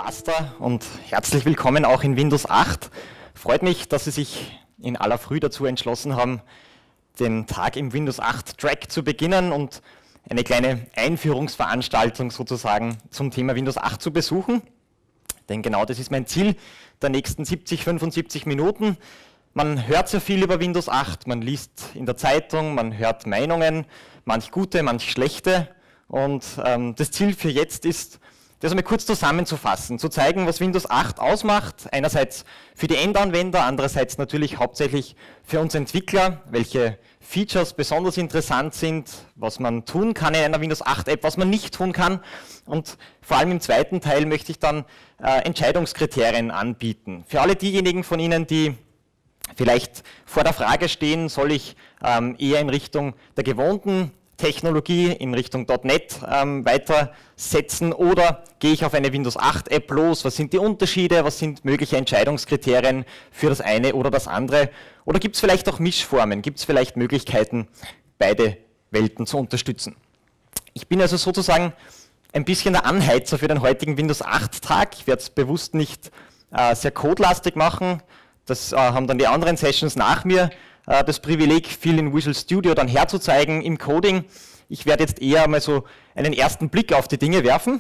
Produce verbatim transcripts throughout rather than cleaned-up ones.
Basta und herzlich willkommen auch in Windows acht. Freut mich, dass Sie sich in aller Früh dazu entschlossen haben, den Tag im Windows acht Track zu beginnen und eine kleine Einführungsveranstaltung sozusagen zum Thema Windows acht zu besuchen. Denn genau das ist mein Ziel der nächsten siebzig, fünfundsiebzig Minuten. Man hört sehr viel über Windows acht, man liest in der Zeitung, man hört Meinungen, manch gute, manch schlechte. Und ähm, das Ziel für jetzt ist, das einmal kurz zusammenzufassen, zu zeigen, was Windows acht ausmacht, einerseits für die Endanwender, andererseits natürlich hauptsächlich für uns Entwickler, welche Features besonders interessant sind, was man tun kann in einer Windows acht App, was man nicht tun kann. Und vor allem im zweiten Teil möchte ich dann äh, Entscheidungskriterien anbieten. Für alle diejenigen von Ihnen, die vielleicht vor der Frage stehen, soll ich ähm, eher in Richtung der gewohnten Technologie in Richtung .NET ähm, weitersetzen oder gehe ich auf eine Windows acht App los? Was sind die Unterschiede? Was sind mögliche Entscheidungskriterien für das eine oder das andere? Oder gibt es vielleicht auch Mischformen? Gibt es vielleicht Möglichkeiten, beide Welten zu unterstützen? Ich bin also sozusagen ein bisschen der Anheizer für den heutigen Windows acht Tag. Ich werde es bewusst nicht äh, sehr codelastig machen. Das äh, haben dann die anderen Sessions nach mir das Privileg, viel in Visual Studio dann herzuzeigen im Coding. Ich werde jetzt eher mal so einen ersten Blick auf die Dinge werfen.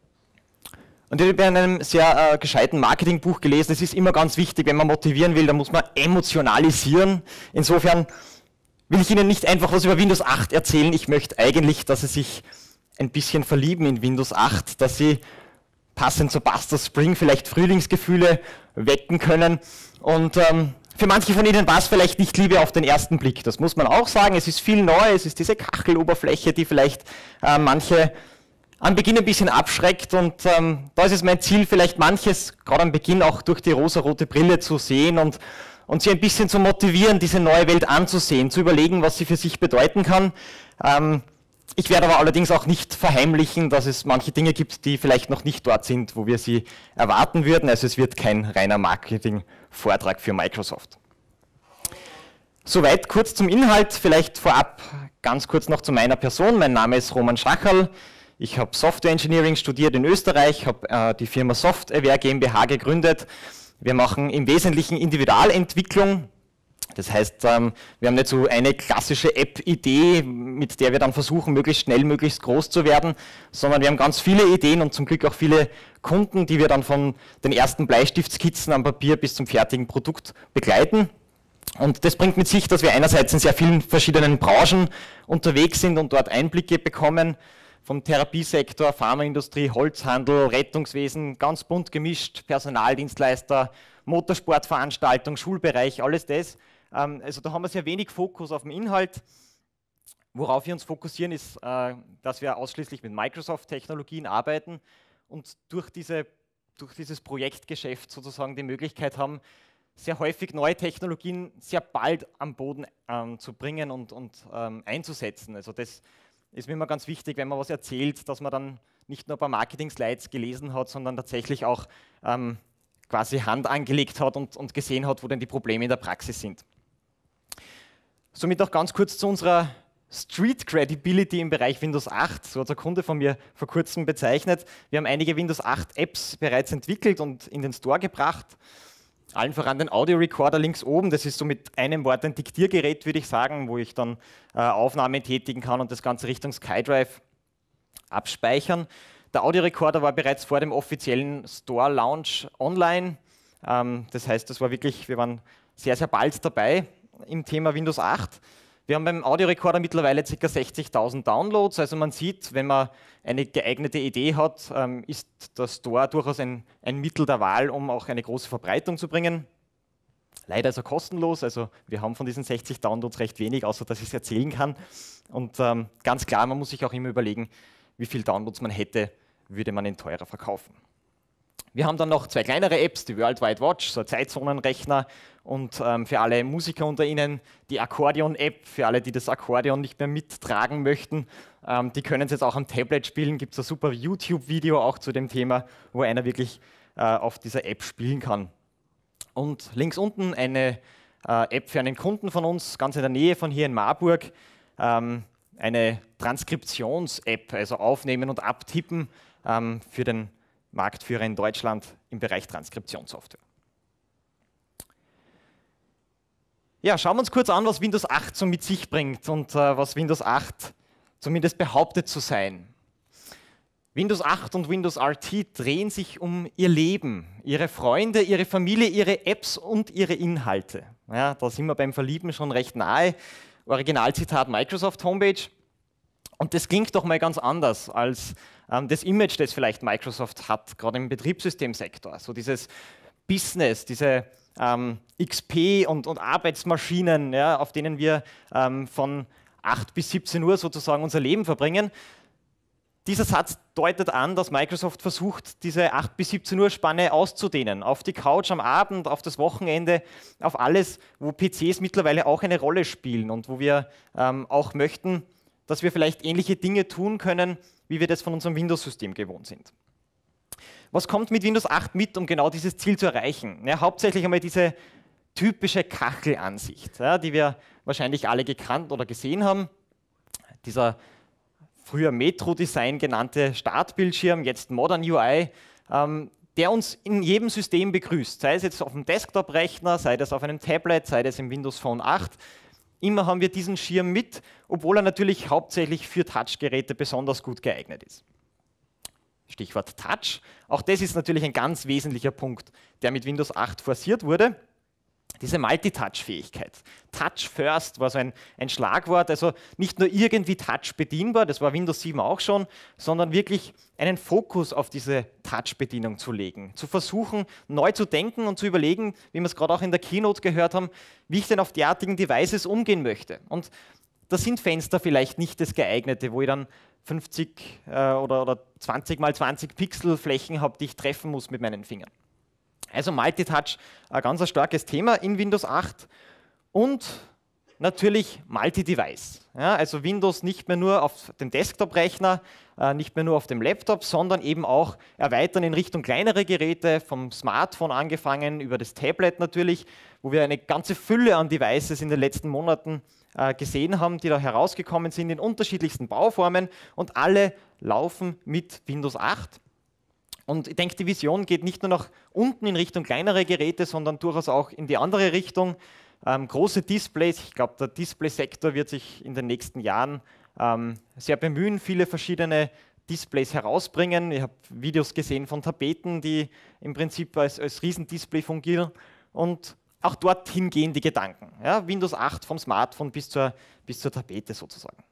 Und ich habe in einem sehr äh, gescheiten Marketingbuch gelesen, es ist immer ganz wichtig, wenn man motivieren will, dann muss man emotionalisieren. Insofern will ich Ihnen nicht einfach was über Windows acht erzählen, ich möchte eigentlich, dass Sie sich ein bisschen verlieben in Windows acht, dass Sie passend zu Buster Spring vielleicht Frühlingsgefühle wecken können. Und ähm, für manche von Ihnen war es vielleicht nicht Liebe auf den ersten Blick, das muss man auch sagen. Es ist viel neu, es ist diese Kacheloberfläche, die vielleicht äh, manche am Beginn ein bisschen abschreckt. Und ähm, da ist es mein Ziel, vielleicht manches gerade am Beginn auch durch die rosarote Brille zu sehen und, und Sie ein bisschen zu motivieren, diese neue Welt anzusehen, zu überlegen, was sie für sich bedeuten kann. Ähm, ich werde aber allerdings auch nicht verheimlichen, dass es manche Dinge gibt, die vielleicht noch nicht dort sind, wo wir sie erwarten würden. Also es wird kein reiner Marketing-Vortrag für Microsoft. Soweit kurz zum Inhalt, vielleicht vorab ganz kurz noch zu meiner Person. Mein Name ist Roman Schacherl, ich habe Software Engineering studiert in Österreich, habe äh, die Firma Software GmbH gegründet. Wir machen im Wesentlichen Individualentwicklung. Das heißt, ähm, wir haben nicht so eine klassische App-Idee, mit der wir dann versuchen, möglichst schnell, möglichst groß zu werden, sondern wir haben ganz viele Ideen und zum Glück auch viele Kunden, die wir dann von den ersten Bleistiftskizzen am Papier bis zum fertigen Produkt begleiten. Und das bringt mit sich, dass wir einerseits in sehr vielen verschiedenen Branchen unterwegs sind und dort Einblicke bekommen, vom Therapiesektor, Pharmaindustrie, Holzhandel, Rettungswesen, ganz bunt gemischt, Personaldienstleister, Motorsportveranstaltung, Schulbereich, alles das. Also da haben wir sehr wenig Fokus auf den Inhalt. Worauf wir uns fokussieren ist, dass wir ausschließlich mit Microsoft-Technologien arbeiten und durch, diese, durch dieses Projektgeschäft sozusagen die Möglichkeit haben, sehr häufig neue Technologien sehr bald am Boden ähm, zu bringen und, und ähm, einzusetzen. Also das ist mir immer ganz wichtig, wenn man was erzählt, dass man dann nicht nur ein paar Marketing-Slides gelesen hat, sondern tatsächlich auch ähm, quasi Hand angelegt hat und, und gesehen hat, wo denn die Probleme in der Praxis sind. Somit auch ganz kurz zu unserer Street Credibility im Bereich Windows acht. So hat ein Kunde von mir vor kurzem bezeichnet. Wir haben einige Windows acht Apps bereits entwickelt und in den Store gebracht. Allen voran den Audio-Recorder links oben, das ist so mit einem Wort ein Diktiergerät, würde ich sagen, wo ich dann äh, Aufnahmen tätigen kann und das Ganze Richtung SkyDrive abspeichern. Der Audio-Recorder war bereits vor dem offiziellen Store-Launch online. Ähm, das heißt, das war wirklich, wir waren sehr, sehr bald dabei im Thema Windows acht. Wir haben beim Audio-Recorder mittlerweile ca. sechzigtausend Downloads, also man sieht, wenn man eine geeignete Idee hat, ähm, ist der Store durchaus ein, ein Mittel der Wahl, um auch eine große Verbreitung zu bringen. Leider ist er kostenlos, also wir haben von diesen sechzig Downloads recht wenig, außer dass ich es erzählen kann. Und ähm, ganz klar, man muss sich auch immer überlegen, wie viele Downloads man hätte, würde man ihn teurer verkaufen. Wir haben dann noch zwei kleinere Apps, die World Wide Watch, so ein Zeitzonenrechner und ähm, für alle Musiker unter Ihnen die Akkordeon-App, für alle, die das Akkordeon nicht mehr mittragen möchten. Ähm, die können es jetzt auch am Tablet spielen, gibt es ein super YouTube-Video auch zu dem Thema, wo einer wirklich äh, auf dieser App spielen kann. Und links unten eine äh, App für einen Kunden von uns, ganz in der Nähe von hier in Marburg, ähm, eine Transkriptions-App, also aufnehmen und abtippen ähm, für den Marktführer in Deutschland im Bereich Transkriptionssoftware. Ja, schauen wir uns kurz an, was Windows acht so mit sich bringt und äh, was Windows acht zumindest behauptet zu sein. Windows acht und Windows R T drehen sich um ihr Leben, ihre Freunde, ihre Familie, ihre Apps und ihre Inhalte. Ja, da sind wir beim Verlieben schon recht nahe. Originalzitat Microsoft Homepage. Und das klingt doch mal ganz anders als ähm, das Image, das vielleicht Microsoft hat, gerade im Betriebssystemsektor. So dieses Business, diese ähm, X P und, und Arbeitsmaschinen, ja, auf denen wir ähm, von acht bis siebzehn Uhr sozusagen unser Leben verbringen. Dieser Satz deutet an, dass Microsoft versucht, diese acht bis siebzehn Uhr Spanne auszudehnen. Auf die Couch am Abend, auf das Wochenende, auf alles, wo P Cs mittlerweile auch eine Rolle spielen und wo wir ähm, auch möchten, dass wir vielleicht ähnliche Dinge tun können, wie wir das von unserem Windows-System gewohnt sind. Was kommt mit Windows acht mit, um genau dieses Ziel zu erreichen? Ja, hauptsächlich einmal diese typische Kachelansicht, ja, die wir wahrscheinlich alle gekannt oder gesehen haben. Dieser früher Metro-Design genannte Startbildschirm, jetzt Modern U I, ähm, der uns in jedem System begrüßt, sei es jetzt auf dem Desktop-Rechner, sei es auf einem Tablet, sei es im Windows Phone acht. Immer haben wir diesen Schirm mit, obwohl er natürlich hauptsächlich für Touchgeräte besonders gut geeignet ist. Stichwort Touch. Auch das ist natürlich ein ganz wesentlicher Punkt, der mit Windows acht forciert wurde. Diese Multitouch-Fähigkeit. Touch First war so ein, ein Schlagwort, also nicht nur irgendwie Touch bedienbar, das war Windows sieben auch schon, sondern wirklich einen Fokus auf diese Touch-Bedienung zu legen, zu versuchen, neu zu denken und zu überlegen, wie wir es gerade auch in der Keynote gehört haben, wie ich denn auf derartigen Devices umgehen möchte. Und da sind Fenster vielleicht nicht das geeignete, wo ich dann fünfzig äh, oder, oder zwanzig mal zwanzig Pixel Flächen habe, die ich treffen muss mit meinen Fingern. Also Multitouch, ein ganz starkes Thema in Windows acht und natürlich Multi-Device. Ja, also Windows nicht mehr nur auf dem Desktop-Rechner, äh, nicht mehr nur auf dem Laptop, sondern eben auch erweitern in Richtung kleinere Geräte, vom Smartphone angefangen, über das Tablet natürlich, wo wir eine ganze Fülle an Devices in den letzten Monaten äh, gesehen haben, die da herausgekommen sind in unterschiedlichsten Bauformen und alle laufen mit Windows acht. Und ich denke, die Vision geht nicht nur nach unten in Richtung kleinere Geräte, sondern durchaus auch in die andere Richtung. Ähm, große Displays, ich glaube, der Displaysektor wird sich in den nächsten Jahren ähm, sehr bemühen, viele verschiedene Displays herausbringen. Ich habe Videos gesehen von Tapeten, die im Prinzip als, als Riesendisplay fungieren. Und auch dorthin gehen die Gedanken. Ja, Windows acht vom Smartphone bis zur, bis zur Tapete sozusagen.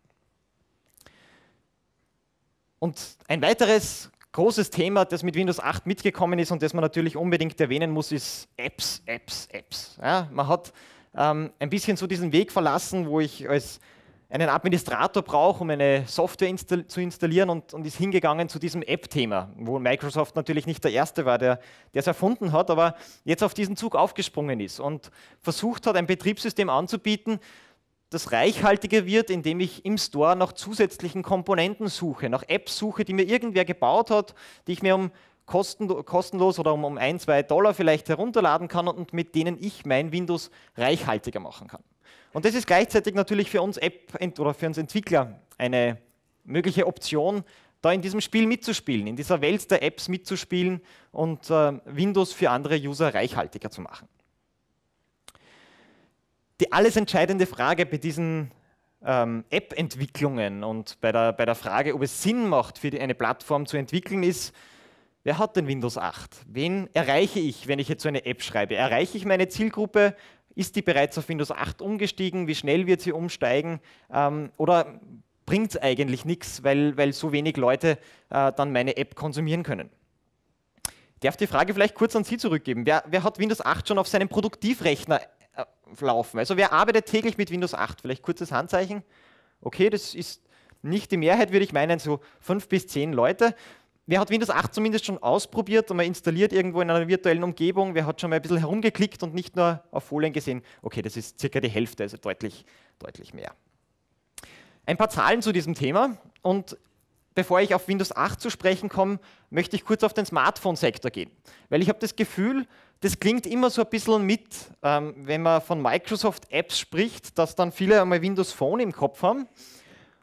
Und ein weiteres großes Thema, das mit Windows acht mitgekommen ist und das man natürlich unbedingt erwähnen muss, ist Apps, Apps, Apps. Ja, man hat ähm, ein bisschen so diesen Weg verlassen, wo ich als einen Administrator brauche, um eine Software install zu installieren und, und ist hingegangen zu diesem App-Thema, wo Microsoft natürlich nicht der Erste war, der es erfunden hat, aber jetzt auf diesen Zug aufgesprungen ist und versucht hat, ein Betriebssystem anzubieten, das reichhaltiger wird, indem ich im Store nach zusätzlichen Komponenten suche, nach Apps suche, die mir irgendwer gebaut hat, die ich mir um kosten, kostenlos oder um, um ein, zwei Dollar vielleicht herunterladen kann und mit denen ich mein Windows reichhaltiger machen kann. Und das ist gleichzeitig natürlich für uns App oder für uns Entwickler eine mögliche Option, da in diesem Spiel mitzuspielen, in dieser Welt der Apps mitzuspielen und äh, Windows für andere User reichhaltiger zu machen. Die alles entscheidende Frage bei diesen ähm, App-Entwicklungen und bei der, bei der Frage, ob es Sinn macht, für die, eine Plattform zu entwickeln, ist, wer hat denn Windows acht? Wen erreiche ich, wenn ich jetzt so eine App schreibe? Erreiche ich meine Zielgruppe? Ist die bereits auf Windows acht umgestiegen? Wie schnell wird sie umsteigen? Ähm, oder bringt es eigentlich nichts, weil, weil so wenig Leute äh, dann meine App konsumieren können? Ich darf die Frage vielleicht kurz an Sie zurückgeben. Wer, wer hat Windows acht schon auf seinem Produktivrechner äh, laufen? Also wer arbeitet täglich mit Windows acht? Vielleicht kurzes Handzeichen. Okay, das ist nicht die Mehrheit, würde ich meinen, so fünf bis zehn Leute. Wer hat Windows acht zumindest schon ausprobiert und mal installiert irgendwo in einer virtuellen Umgebung? Wer hat schon mal ein bisschen herumgeklickt und nicht nur auf Folien gesehen? Okay, das ist circa die Hälfte, also deutlich, deutlich mehr. Ein paar Zahlen zu diesem Thema und bevor ich auf Windows acht zu sprechen komme, möchte ich kurz auf den Smartphone-Sektor gehen. Weil ich habe das Gefühl, das klingt immer so ein bisschen mit, ähm, wenn man von Microsoft-Apps spricht, dass dann viele einmal Windows Phone im Kopf haben.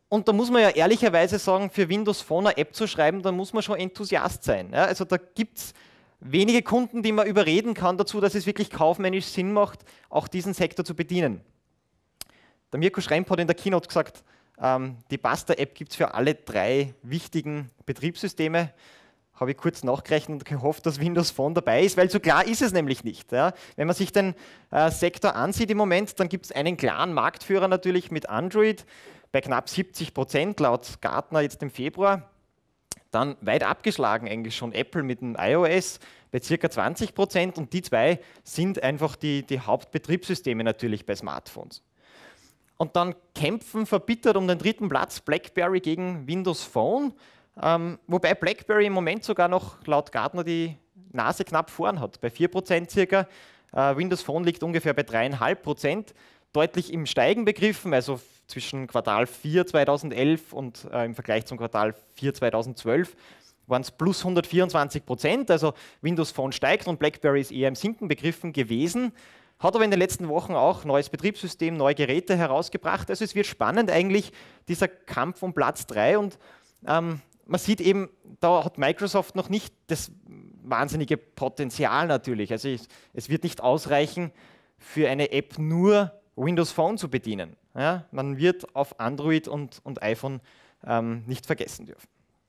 Und da muss man ja ehrlicherweise sagen, für Windows Phone eine App zu schreiben, da muss man schon Enthusiast sein. Ja? Also da gibt es wenige Kunden, die man überreden kann dazu, dass es wirklich kaufmännisch Sinn macht, auch diesen Sektor zu bedienen. Der Mirko Schremp hat in der Keynote gesagt, ähm, die Basta-App gibt es für alle drei wichtigen Betriebssysteme. Habe ich kurz nachgerechnet und gehofft, dass Windows Phone dabei ist, weil so klar ist es nämlich nicht. Ja. Wenn man sich den äh, Sektor ansieht im Moment, dann gibt es einen klaren Marktführer natürlich mit Android bei knapp siebzig Prozent laut Gartner jetzt im Februar. Dann weit abgeschlagen eigentlich schon Apple mit dem iOS bei ca. zwanzig Prozent und die zwei sind einfach die, die Hauptbetriebssysteme natürlich bei Smartphones. Und dann kämpfen verbittert um den dritten Platz BlackBerry gegen Windows Phone. Ähm, wobei BlackBerry im Moment sogar noch laut Gartner die Nase knapp vorn hat, bei vier Prozent circa. Äh, Windows Phone liegt ungefähr bei drei Komma fünf Prozent, deutlich im Steigen begriffen, also zwischen Quartal vier zweitausendelf und äh, im Vergleich zum Quartal vier zweitausendzwölf waren es plus hundertvierundzwanzig Prozent, also Windows Phone steigt und BlackBerry ist eher im Sinken begriffen gewesen, hat aber in den letzten Wochen auch neues Betriebssystem, neue Geräte herausgebracht, also es wird spannend eigentlich, dieser Kampf um Platz drei und ähm, man sieht eben, da hat Microsoft noch nicht das wahnsinnige Potenzial natürlich. Also es, es wird nicht ausreichen, für eine App nur Windows Phone zu bedienen. Ja, man wird auf Android und, und iPhone ähm, nicht vergessen dürfen.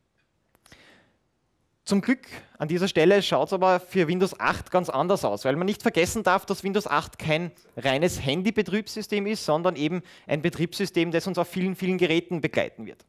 Zum Glück an dieser Stelle schaut es aber für Windows acht ganz anders aus, weil man nicht vergessen darf, dass Windows acht kein reines Handy-Betriebssystem ist, sondern eben ein Betriebssystem, das uns auf vielen, vielen Geräten begleiten wird.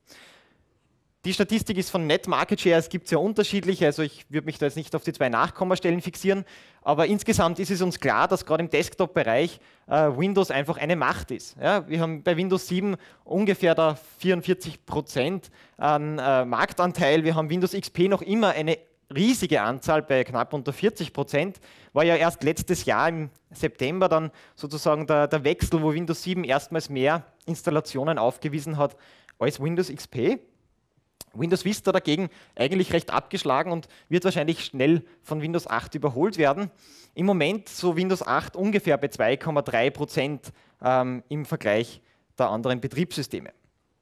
Die Statistik ist von Net Market Share, es gibt sehr unterschiedliche, also ich würde mich da jetzt nicht auf die zwei Nachkommastellen fixieren, aber insgesamt ist es uns klar, dass gerade im Desktop-Bereich äh, Windows einfach eine Macht ist. Ja, wir haben bei Windows sieben ungefähr da vierundvierzig Prozent an äh, Marktanteil, wir haben Windows X P noch immer eine riesige Anzahl bei knapp unter vierzig Prozent, war ja erst letztes Jahr im September dann sozusagen der, der Wechsel, wo Windows sieben erstmals mehr Installationen aufgewiesen hat als Windows X P. Windows Vista dagegen eigentlich recht abgeschlagen und wird wahrscheinlich schnell von Windows acht überholt werden. Im Moment so Windows acht ungefähr bei zwei Komma drei Prozent ähm, im Vergleich der anderen Betriebssysteme.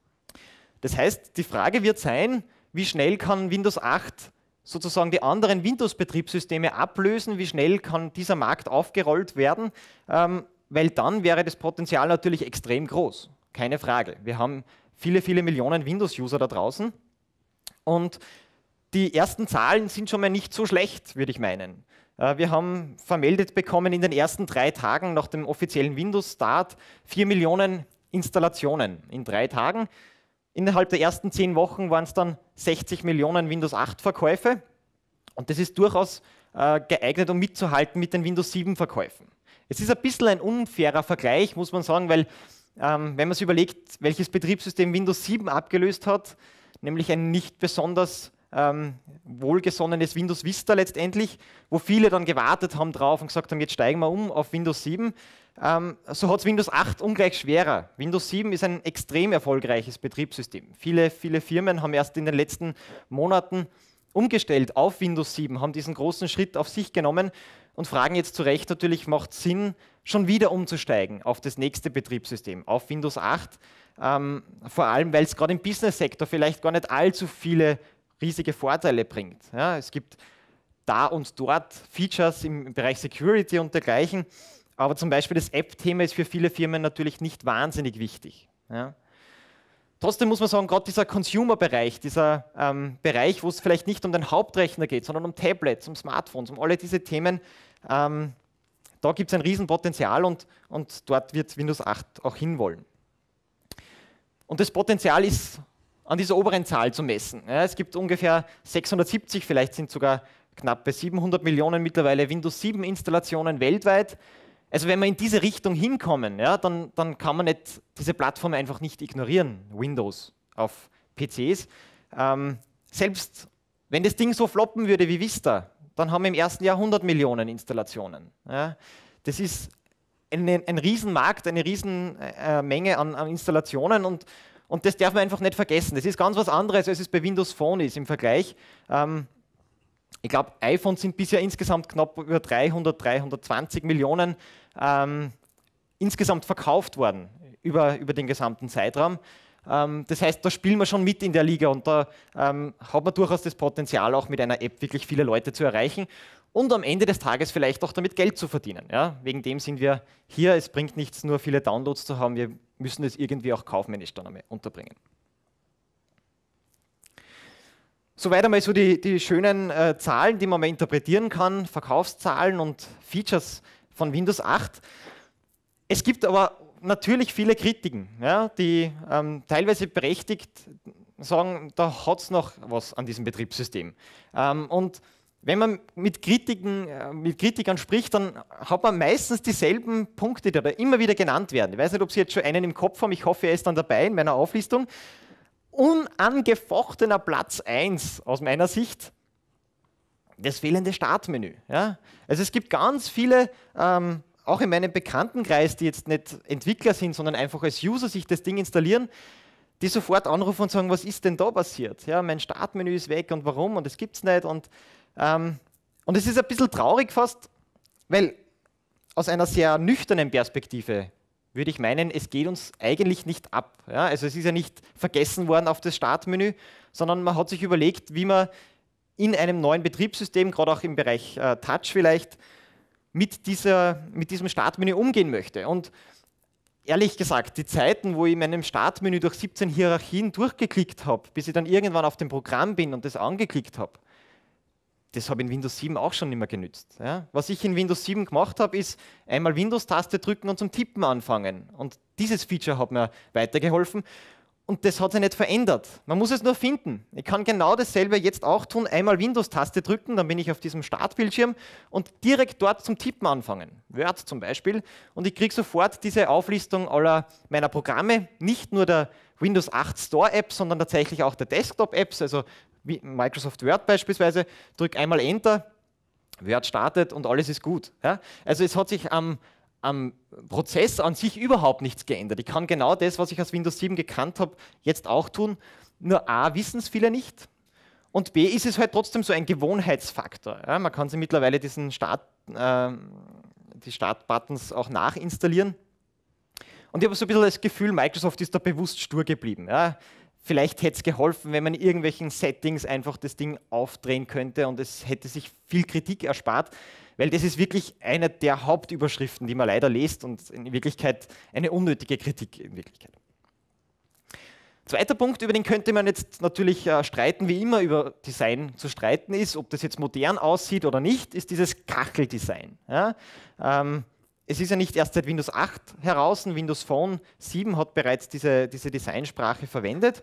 Das heißt, die Frage wird sein, wie schnell kann Windows acht sozusagen die anderen Windows-Betriebssysteme ablösen, wie schnell kann dieser Markt aufgerollt werden, ähm, weil dann wäre das Potenzial natürlich extrem groß, keine Frage. Wir haben viele, viele Millionen Windows-User da draußen. Und die ersten Zahlen sind schon mal nicht so schlecht, würde ich meinen. Wir haben vermeldet bekommen in den ersten drei Tagen nach dem offiziellen Windows-Start vier Millionen Installationen in drei Tagen. Innerhalb der ersten zehn Wochen waren es dann sechzig Millionen Windows acht Verkäufe. Und das ist durchaus äh, geeignet, um mitzuhalten mit den Windows sieben Verkäufen. Es ist ein bisschen ein unfairer Vergleich, muss man sagen, weil ähm, wenn man sich überlegt, welches Betriebssystem Windows sieben abgelöst hat, nämlich ein nicht besonders ähm, wohlgesonnenes Windows Vista letztendlich, wo viele dann gewartet haben drauf und gesagt haben, jetzt steigen wir um auf Windows sieben. Ähm, so hat es Windows acht ungleich schwerer. Windows sieben ist ein extrem erfolgreiches Betriebssystem. Viele, viele Firmen haben erst in den letzten Monaten umgestellt auf Windows sieben, haben diesen großen Schritt auf sich genommen und fragen jetzt zu Recht natürlich, macht es Sinn, schon wieder umzusteigen auf das nächste Betriebssystem, auf Windows acht. Ähm, vor allem, weil es gerade im Business-Sektor vielleicht gar nicht allzu viele riesige Vorteile bringt. Ja, es gibt da und dort Features im Bereich Security und dergleichen, aber zum Beispiel das App-Thema ist für viele Firmen natürlich nicht wahnsinnig wichtig. Ja. Trotzdem muss man sagen, gerade dieser Consumer-Bereich, dieser ähm, Bereich, wo es vielleicht nicht um den Hauptrechner geht, sondern um Tablets, um Smartphones, um alle diese Themen, ähm, da gibt es ein Riesenpotenzial und, und dort wird Windows acht auch hinwollen. Und das Potenzial ist an dieser oberen Zahl zu messen. Ja, es gibt ungefähr sechshundertsiebzig, vielleicht sind sogar knapp bei siebenhundert Millionen mittlerweile Windows sieben Installationen weltweit. Also wenn wir in diese Richtung hinkommen, ja, dann, dann kann man nicht, diese Plattform einfach nicht ignorieren, Windows auf P Cs. Ähm, selbst wenn das Ding so floppen würde wie Vista, dann haben wir im ersten Jahr hundert Millionen Installationen. Ja. Das ist ein, ein Riesenmarkt, eine Riesenmenge äh, an, an Installationen und, und das darf man einfach nicht vergessen. Das ist ganz was anderes, als es bei Windows Phone ist im Vergleich. Ähm, ich glaube, iPhones sind bisher insgesamt knapp über dreihundert, dreihundertzwanzig Millionen ähm, insgesamt verkauft worden über, über den gesamten Zeitraum. Ähm, das heißt, da spielen wir schon mit in der Liga und da ähm, hat man durchaus das Potenzial, auch mit einer App wirklich viele Leute zu erreichen und am Ende des Tages vielleicht auch damit Geld zu verdienen. Ja? Wegen dem sind wir hier. Es bringt nichts, nur viele Downloads zu haben. Wir müssen es irgendwie auch kaufmännisch dann einmal unterbringen. Soweit einmal so die, die schönen äh, Zahlen, die man mal interpretieren kann, Verkaufszahlen und Features von Windows acht. Es gibt aber natürlich viele Kritiken, ja, die ähm, teilweise berechtigt sagen, da hat es noch was an diesem Betriebssystem. Ähm, und wenn man mit, Kritiken, äh, mit Kritikern spricht, dann hat man meistens dieselben Punkte, die da immer wieder genannt werden. Ich weiß nicht, ob Sie jetzt schon einen im Kopf haben, ich hoffe, er ist dann dabei in meiner Auflistung. Unangefochtener Platz eins aus meiner Sicht, das fehlende Startmenü. Ja? Also es gibt ganz viele, ähm, auch in meinem Bekanntenkreis, die jetzt nicht Entwickler sind, sondern einfach als User sich das Ding installieren, die sofort anrufen und sagen, was ist denn da passiert? Ja, mein Startmenü ist weg und warum und das gibt es nicht. Und, ähm, und es ist ein bisschen traurig fast, weil aus einer sehr nüchternen Perspektive würde ich meinen, es geht uns eigentlich nicht ab. Ja? Also es ist ja nicht vergessen worden auf das Startmenü, sondern man hat sich überlegt, wie man in einem neuen Betriebssystem, gerade auch im Bereich äh, Touch vielleicht, mit, dieser, mit diesem Startmenü umgehen möchte. Und ehrlich gesagt, die Zeiten, wo ich in meinem Startmenü durch siebzehn Hierarchien durchgeklickt habe, bis ich dann irgendwann auf dem Programm bin und das angeklickt habe, das habe ich in Windows sieben auch schon nicht mehr genützt. Ja? Was ich in Windows sieben gemacht habe, ist einmal Windows-Taste drücken und zum Tippen anfangen. Und dieses Feature hat mir weitergeholfen. Und das hat sich nicht verändert. Man muss es nur finden. Ich kann genau dasselbe jetzt auch tun. Einmal Windows-Taste drücken, dann bin ich auf diesem Startbildschirm und direkt dort zum Tippen anfangen. Word zum Beispiel. Und ich kriege sofort diese Auflistung aller meiner Programme. Nicht nur der Windows acht Store-App, sondern tatsächlich auch der Desktop-Apps, also wie Microsoft Word beispielsweise, drücke einmal Enter, Word startet und alles ist gut. Ja? Also es hat sich am, am Prozess an sich überhaupt nichts geändert. Ich kann genau das, was ich aus Windows sieben gekannt habe, jetzt auch tun. Nur A, wissen es viele nicht und B, ist es halt trotzdem so ein Gewohnheitsfaktor. Ja? Man kann sich mittlerweile diesen Start, äh, die Startbuttons auch nachinstallieren. Und ich habe so ein bisschen das Gefühl, Microsoft ist da bewusst stur geblieben. Ja? Vielleicht hätte es geholfen, wenn man in irgendwelchen Settings einfach das Ding aufdrehen könnte und es hätte sich viel Kritik erspart, weil das ist wirklich eine der Hauptüberschriften, die man leider liest und in Wirklichkeit eine unnötige Kritik in Wirklichkeit. Zweiter Punkt, über den könnte man jetzt natürlich äh, streiten, wie immer über Design zu streiten ist, ob das jetzt modern aussieht oder nicht, ist dieses Kacheldesign. Ja? Ähm, Es ist ja nicht erst seit Windows acht heraus, Windows Phone sieben hat bereits diese, diese Designsprache verwendet.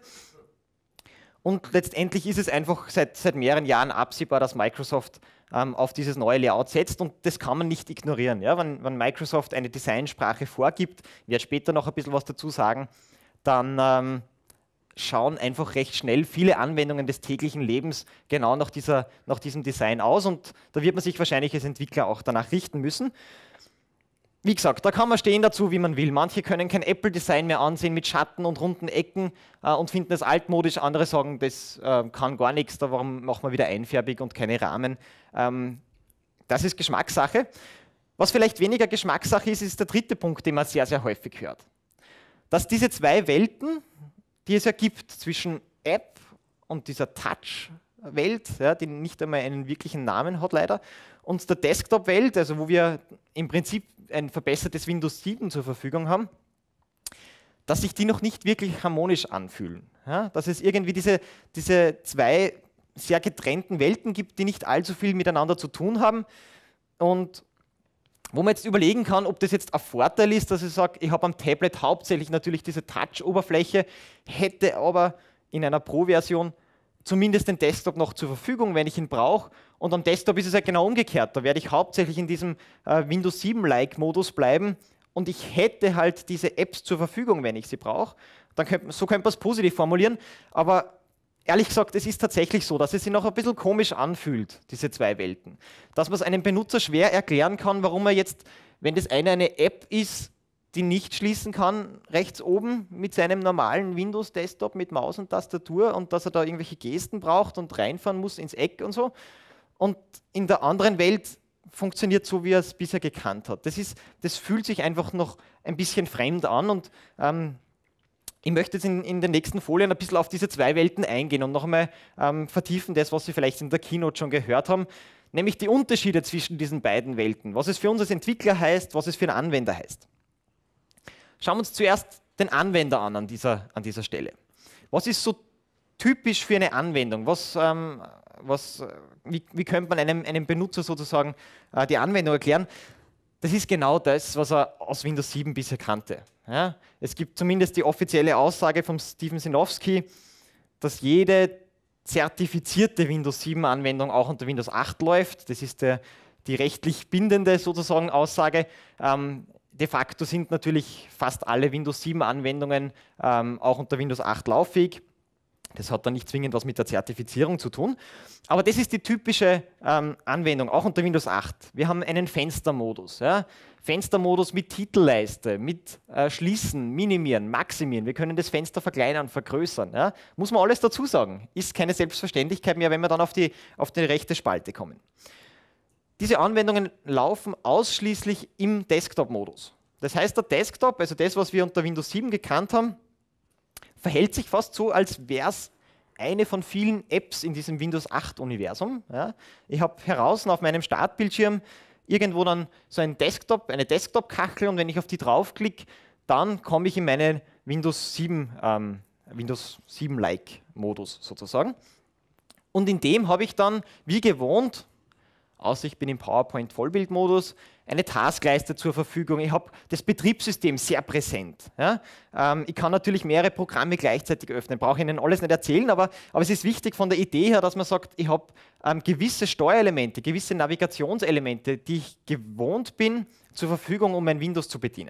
Und letztendlich ist es einfach seit, seit mehreren Jahren absehbar, dass Microsoft ähm, auf dieses neue Layout setzt und das kann man nicht ignorieren. Ja? Wenn, wenn Microsoft eine Designsprache vorgibt, ich werde später noch ein bisschen was dazu sagen, dann ähm, schauen einfach recht schnell viele Anwendungen des täglichen Lebens genau nach, dieser, nach diesem Design aus und da wird man sich wahrscheinlich als Entwickler auch danach richten müssen. Wie gesagt, da kann man stehen dazu, wie man will. Manche können kein Apple-Design mehr ansehen mit Schatten und runden Ecken äh, und finden das altmodisch. Andere sagen, das äh, kann gar nichts, da warum machen wir wieder einfärbig und keine Rahmen. Ähm, das ist Geschmackssache. Was vielleicht weniger Geschmackssache ist, ist der dritte Punkt, den man sehr, sehr häufig hört. Dass diese zwei Welten, die es ja gibt zwischen App und dieser Touch-Welt, ja, die nicht einmal einen wirklichen Namen hat leider, und der Desktop-Welt, also wo wir im Prinzip ein verbessertes Windows sieben zur Verfügung haben, dass sich die noch nicht wirklich harmonisch anfühlen. Ja? Dass es irgendwie diese, diese zwei sehr getrennten Welten gibt, die nicht allzu viel miteinander zu tun haben und wo man jetzt überlegen kann, ob das jetzt ein Vorteil ist, dass ich sage, ich habe am Tablet hauptsächlich natürlich diese Touch-Oberfläche, hätte aber in einer Pro-Version zumindest den Desktop noch zur Verfügung, wenn ich ihn brauche. Und am Desktop ist es ja genau umgekehrt. Da werde ich hauptsächlich in diesem äh, Windows sieben-like-Modus bleiben und ich hätte halt diese Apps zur Verfügung, wenn ich sie brauche. Dann könnt, so könnte man es positiv formulieren, aber ehrlich gesagt, es ist tatsächlich so, dass es sich noch ein bisschen komisch anfühlt, diese zwei Welten. Dass man es einem Benutzer schwer erklären kann, warum er jetzt, wenn das eine eine App ist, die nicht schließen kann, rechts oben mit seinem normalen Windows-Desktop mit Maus und Tastatur und dass er da irgendwelche Gesten braucht und reinfahren muss ins Eck und so. Und in der anderen Welt funktioniert so, wie er es bisher gekannt hat. Das ist, das fühlt sich einfach noch ein bisschen fremd an und ähm, Ich möchte jetzt in, in den nächsten Folien ein bisschen auf diese zwei Welten eingehen und noch einmal ähm, vertiefen das, was Sie vielleicht in der Keynote schon gehört haben, nämlich die Unterschiede zwischen diesen beiden Welten, was es für uns als Entwickler heißt, was es für einen Anwender heißt. Schauen wir uns zuerst den Anwender an an dieser, an dieser Stelle. Was ist so typisch für eine Anwendung? Was, ähm, was, wie, wie könnte man einem, einem Benutzer sozusagen äh, die Anwendung erklären? Das ist genau das, was er aus Windows sieben bisher kannte. Ja? Es gibt zumindest die offizielle Aussage von Steven Sinofsky, dass jede zertifizierte Windows sieben Anwendung auch unter Windows acht läuft. Das ist der, die rechtlich bindende sozusagen Aussage. Ähm, de facto sind natürlich fast alle Windows sieben Anwendungen ähm, auch unter Windows acht lauffähig. Das hat dann nicht zwingend was mit der Zertifizierung zu tun. Aber das ist die typische ähm, Anwendung, auch unter Windows acht. Wir haben einen Fenstermodus. Ja? Fenstermodus mit Titelleiste, mit äh, Schließen, Minimieren, Maximieren. Wir können das Fenster verkleinern, vergrößern. Ja? Muss man alles dazu sagen. Ist keine Selbstverständlichkeit mehr, wenn wir dann auf die, auf die rechte Spalte kommen. Diese Anwendungen laufen ausschließlich im Desktop-Modus. Das heißt, der Desktop, also das, was wir unter Windows sieben gekannt haben, verhält sich fast so, als wäre es eine von vielen Apps in diesem Windows acht Universum. Ja. Ich habe heraus auf meinem Startbildschirm irgendwo dann so ein Desktop, eine Desktop-Kachel und wenn ich auf die draufklicke, dann komme ich in meinen Windows sieben, ähm, Windows sieben-like-Modus sozusagen. Und in dem habe ich dann, wie gewohnt, außer ich bin im PowerPoint-Vollbildmodus, eine Taskleiste zur Verfügung. Ich habe das Betriebssystem sehr präsent. Ja? Ähm, ich kann natürlich mehrere Programme gleichzeitig öffnen, brauche Ihnen alles nicht erzählen, aber, aber es ist wichtig von der Idee her, dass man sagt, ich habe ähm, gewisse Steuerelemente, gewisse Navigationselemente, die ich gewohnt bin, zur Verfügung, um mein Windows zu bedienen.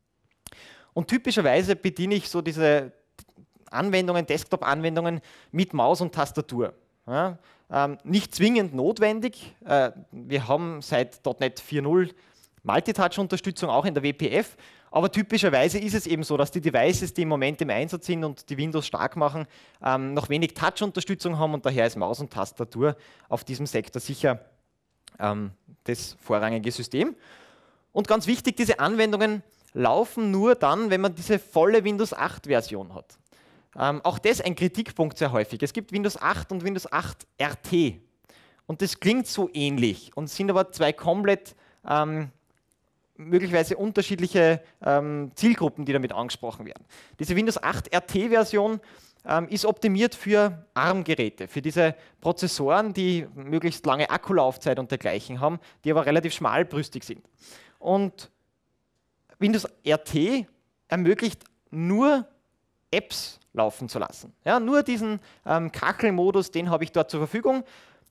Und typischerweise bediene ich so diese Anwendungen, Desktop-Anwendungen mit Maus und Tastatur. Ja, ähm, nicht zwingend notwendig. Äh, wir haben seit .NET vier Punkt null Multitouch-Unterstützung auch in der W P F, aber typischerweise ist es eben so, dass die Devices, die im Moment im Einsatz sind und die Windows stark machen, ähm, noch wenig Touch-Unterstützung haben und daher ist Maus und Tastatur auf diesem Sektor sicher ähm, das vorrangige System. Und ganz wichtig, diese Anwendungen laufen nur dann, wenn man diese volle Windows acht Version hat. Ähm, auch das ein Kritikpunkt sehr häufig. Es gibt Windows acht und Windows acht R T. Und das klingt so ähnlich und sind aber zwei komplett ähm, möglicherweise unterschiedliche ähm, Zielgruppen, die damit angesprochen werden. Diese Windows acht R T-Version ähm, ist optimiert für ARM-Geräte, für diese Prozessoren, die möglichst lange Akkulaufzeit und dergleichen haben, die aber relativ schmalbrüstig sind. Und Windows R T ermöglicht nur Apps laufen zu lassen. Ja, nur diesen ähm, Kachelmodus, den habe ich dort zur Verfügung.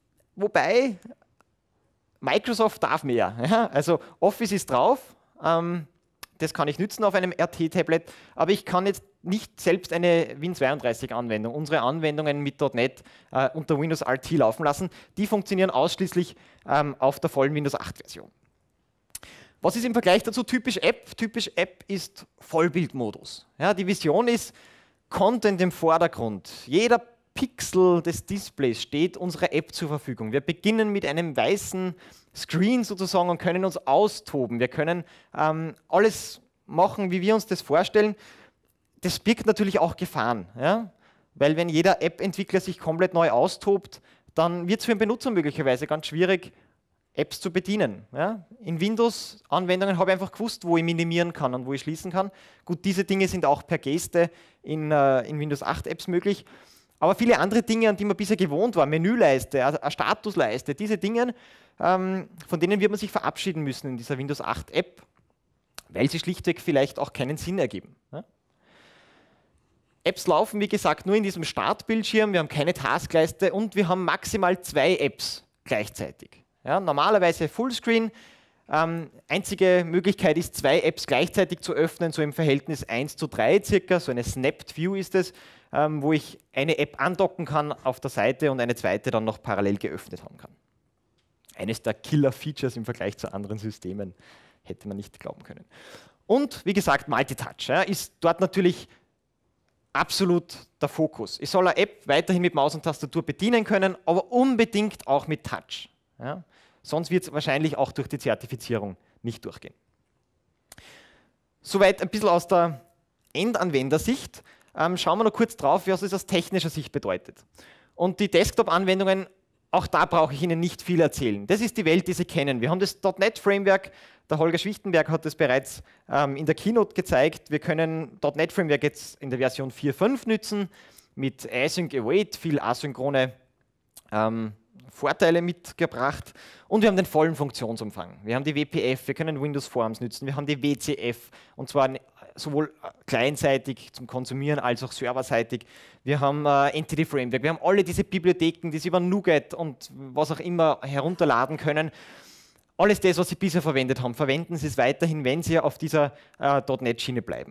Wobei Microsoft darf mehr. Ja, also Office ist drauf, ähm, das kann ich nützen auf einem R T-Tablet, aber ich kann jetzt nicht selbst eine Win zweiunddreißig-Anwendung, unsere Anwendungen mit .NET äh, unter Windows R T laufen lassen. Die funktionieren ausschließlich ähm, auf der vollen Windows acht-Version. Was ist im Vergleich dazu typisch App? Typisch App ist Vollbildmodus. Ja, die Vision ist Content im Vordergrund. Jeder Pixel des Displays steht unserer App zur Verfügung. Wir beginnen mit einem weißen Screen sozusagen und können uns austoben. Wir können ähm, alles machen, wie wir uns das vorstellen. Das birgt natürlich auch Gefahren. Ja? Weil wenn jeder App-Entwickler sich komplett neu austobt, dann wird es für den Benutzer möglicherweise ganz schwierig, Apps zu bedienen. Ja? In Windows-Anwendungen habe ich einfach gewusst, wo ich minimieren kann und wo ich schließen kann. Gut, diese Dinge sind auch per Geste in, äh, in Windows acht Apps möglich. Aber viele andere Dinge, an die man bisher gewohnt war, Menüleiste, eine Statusleiste, diese Dinge, ähm, von denen wird man sich verabschieden müssen in dieser Windows acht App, weil sie schlichtweg vielleicht auch keinen Sinn ergeben. Ja? Apps laufen, wie gesagt, nur in diesem Startbildschirm, wir haben keine Taskleiste und wir haben maximal zwei Apps gleichzeitig. Ja, normalerweise Fullscreen. Ähm, einzige Möglichkeit ist, zwei Apps gleichzeitig zu öffnen, so im Verhältnis eins zu drei circa, so eine Snapped View ist es, ähm, wo ich eine App andocken kann auf der Seite und eine zweite dann noch parallel geöffnet haben kann. Eines der Killer-Features im Vergleich zu anderen Systemen, hätte man nicht glauben können. Und wie gesagt, Multitouch ja, ist dort natürlich absolut der Fokus. Ich soll eine App weiterhin mit Maus und Tastatur bedienen können, aber unbedingt auch mit Touch. Ja? Sonst wird es wahrscheinlich auch durch die Zertifizierung nicht durchgehen. Soweit ein bisschen aus der Endanwendersicht. ähm, schauen wir noch kurz drauf, was es aus technischer Sicht bedeutet. Und die Desktop-Anwendungen, auch da brauche ich Ihnen nicht viel erzählen. Das ist die Welt, die Sie kennen. Wir haben das .NET-Framework, der Holger Schwichtenberg hat das bereits ähm, in der Keynote gezeigt. Wir können .NET-Framework jetzt in der Version vier Punkt fünf nützen, mit Async Await, viel asynchrone ähm, Vorteile mitgebracht. Und wir haben den vollen Funktionsumfang. Wir haben die W P F, wir können Windows Forms nutzen, wir haben die W C F, und zwar sowohl clientseitig zum Konsumieren als auch serverseitig. Wir haben äh, Entity Framework, wir haben alle diese Bibliotheken, die Sie über NuGet und was auch immer herunterladen können. Alles das, was Sie bisher verwendet haben, verwenden Sie es weiterhin, wenn Sie auf dieser äh, .NET-Schiene bleiben.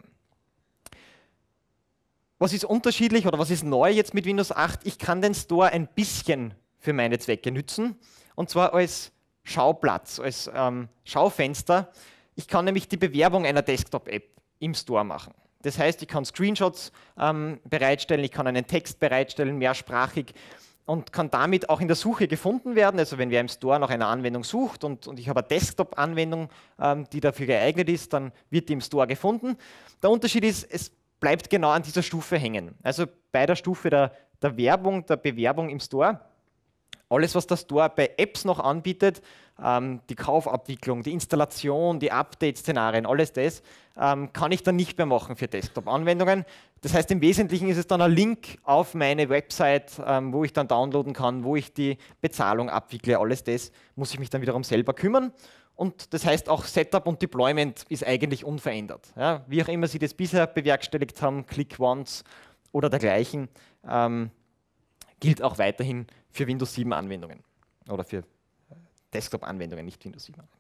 Was ist unterschiedlich oder was ist neu jetzt mit Windows acht? Ich kann den Store ein bisschen für meine Zwecke nützen, und zwar als Schauplatz, als ähm, Schaufenster. Ich kann nämlich die Bewerbung einer Desktop-App im Store machen. Das heißt, ich kann Screenshots ähm, bereitstellen, ich kann einen Text bereitstellen, mehrsprachig, und kann damit auch in der Suche gefunden werden. Also wenn wer im Store nach einer Anwendung sucht und, und ich habe eine Desktop-Anwendung, ähm, die dafür geeignet ist, dann wird die im Store gefunden. Der Unterschied ist, es bleibt genau an dieser Stufe hängen. Also bei der Stufe der, der Werbung, der Bewerbung im Store. Alles, was der Store bei Apps noch anbietet, ähm, die Kaufabwicklung, die Installation, die Update-Szenarien, alles das, ähm, kann ich dann nicht mehr machen für Desktop-Anwendungen. Das heißt, im Wesentlichen ist es dann ein Link auf meine Website, ähm, wo ich dann downloaden kann, wo ich die Bezahlung abwickle. Alles das muss ich mich dann wiederum selber kümmern. Und das heißt, auch Setup und Deployment ist eigentlich unverändert. Ja, wie auch immer Sie das bisher bewerkstelligt haben, Click Once oder dergleichen, ähm, gilt auch weiterhin für Windows sieben Anwendungen oder für Desktop-Anwendungen, nicht Windows sieben Anwendungen.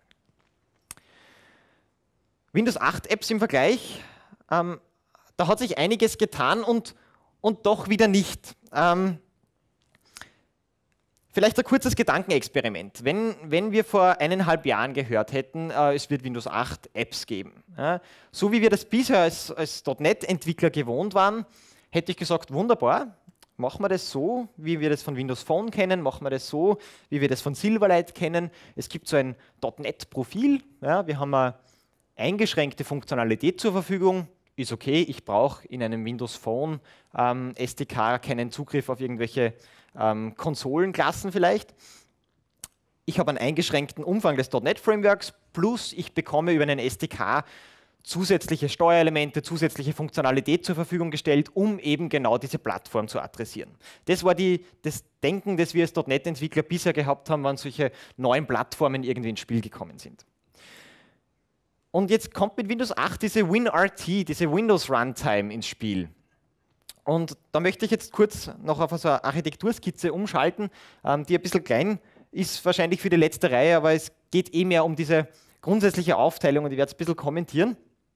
Windows acht Apps im Vergleich, ähm, da hat sich einiges getan und, und doch wieder nicht. Ähm, vielleicht ein kurzes Gedankenexperiment. Wenn, wenn wir vor eineinhalb Jahren gehört hätten, äh, es wird Windows acht Apps geben, ja, so wie wir das bisher als, als .NET-Entwickler gewohnt waren, hätte ich gesagt, wunderbar. Machen wir das so, wie wir das von Windows Phone kennen, machen wir das so, wie wir das von Silverlight kennen. Es gibt so ein .NET-Profil, ja, wir haben eine eingeschränkte Funktionalität zur Verfügung, ist okay, ich brauche in einem Windows Phone ähm, S D K keinen Zugriff auf irgendwelche ähm, Konsolenklassen vielleicht. Ich habe einen eingeschränkten Umfang des .NET-Frameworks, plus ich bekomme über einen S D K zusätzliche Steuerelemente, zusätzliche Funktionalität zur Verfügung gestellt, um eben genau diese Plattform zu adressieren. Das war die, das Denken, das wir als .NET-Entwickler bisher gehabt haben, wann solche neuen Plattformen irgendwie ins Spiel gekommen sind. Und jetzt kommt mit Windows acht diese WinRT, diese Windows Runtime ins Spiel. Und da möchte ich jetzt kurz noch auf so eine Architekturskizze umschalten, ähm, die ein bisschen klein ist, wahrscheinlich für die letzte Reihe, aber es geht eh mehr um diese grundsätzliche Aufteilung und ich werde es ein bisschen kommentieren.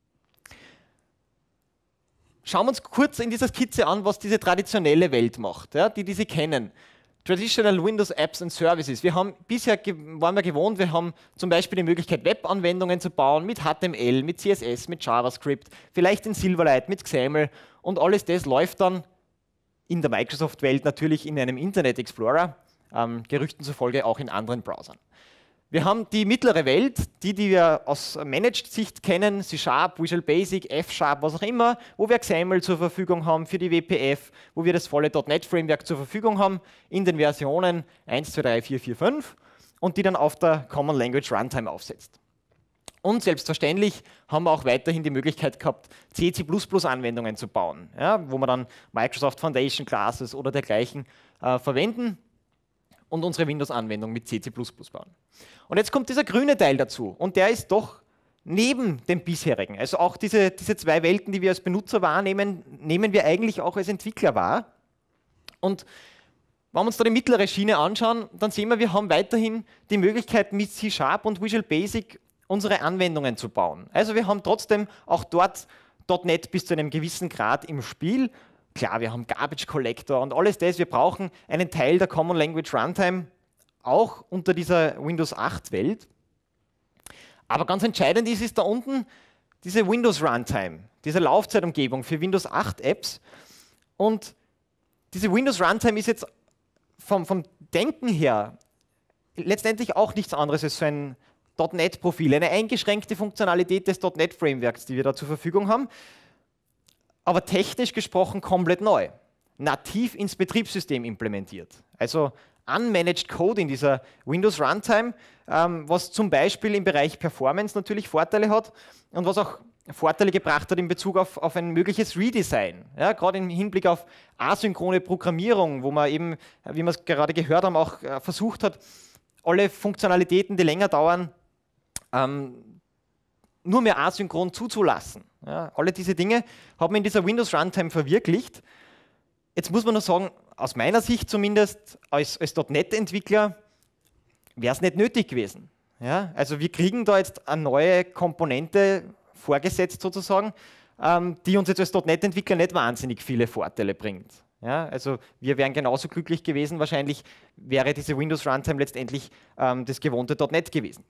Schauen wir uns kurz in dieser Skizze an, was diese traditionelle Welt macht, ja, die, die Sie kennen. Traditional Windows Apps and Services. Wir haben bisher waren wir gewohnt, wir haben zum Beispiel die Möglichkeit, Webanwendungen zu bauen mit H T M L, mit C S S, mit JavaScript, vielleicht in Silverlight, mit X M L, und alles das läuft dann in der Microsoft-Welt natürlich in einem Internet Explorer, ähm, Gerüchten zufolge auch in anderen Browsern. Wir haben die mittlere Welt, die, die wir aus Managed-Sicht kennen, C Sharp, Visual Basic, F Sharp, was auch immer, wo wir X M L zur Verfügung haben für die W P F, wo wir das volle .NET-Framework zur Verfügung haben, in den Versionen eins, zwei, drei, vier, vier, fünf, und die dann auf der Common Language Runtime aufsetzt. Und selbstverständlich haben wir auch weiterhin die Möglichkeit gehabt, C C plus plus Anwendungen zu bauen, ja, wo wir dann Microsoft Foundation Classes oder dergleichen äh, verwenden und unsere Windows-Anwendung mit C C plus plus bauen. Und jetzt kommt dieser grüne Teil dazu, und der ist doch neben dem bisherigen. Also auch diese, diese zwei Welten, die wir als Benutzer wahrnehmen, nehmen wir eigentlich auch als Entwickler wahr. Und wenn wir uns da die mittlere Schiene anschauen, dann sehen wir, wir haben weiterhin die Möglichkeit, mit C Sharp und Visual Basic unsere Anwendungen zu bauen. Also wir haben trotzdem auch dort .NET bis zu einem gewissen Grad im Spiel. Klar, wir haben Garbage Collector und alles das. Wir brauchen einen Teil der Common Language Runtime auch unter dieser Windows acht Welt. Aber ganz entscheidend ist, ist da unten diese Windows Runtime, diese Laufzeitumgebung für Windows acht Apps. Und diese Windows Runtime ist jetzt vom, vom Denken her letztendlich auch nichts anderes als so ein .NET-Profil, eine eingeschränkte Funktionalität des .NET-Frameworks, die wir da zur Verfügung haben. aber technisch gesprochen komplett neu. Nativ ins Betriebssystem implementiert. Also unmanaged Code in dieser Windows Runtime, ähm, was zum Beispiel im Bereich Performance natürlich Vorteile hat und was auch Vorteile gebracht hat in Bezug auf, auf ein mögliches Redesign. Ja, gerade im Hinblick auf asynchrone Programmierung, wo man eben, wie wir es gerade gehört haben, auch äh, versucht hat, alle Funktionalitäten, die länger dauern, ähm, nur mehr asynchron zuzulassen. Ja, alle diese Dinge haben wir in dieser Windows Runtime verwirklicht. Jetzt muss man nur sagen, aus meiner Sicht zumindest, als, als .NET-Entwickler wäre es nicht nötig gewesen. Ja, also wir kriegen da jetzt eine neue Komponente vorgesetzt sozusagen, ähm, die uns jetzt als .NET-Entwickler nicht wahnsinnig viele Vorteile bringt. Ja, also wir wären genauso glücklich gewesen, wahrscheinlich wäre diese Windows Runtime letztendlich ähm, das gewohnte .NET gewesen.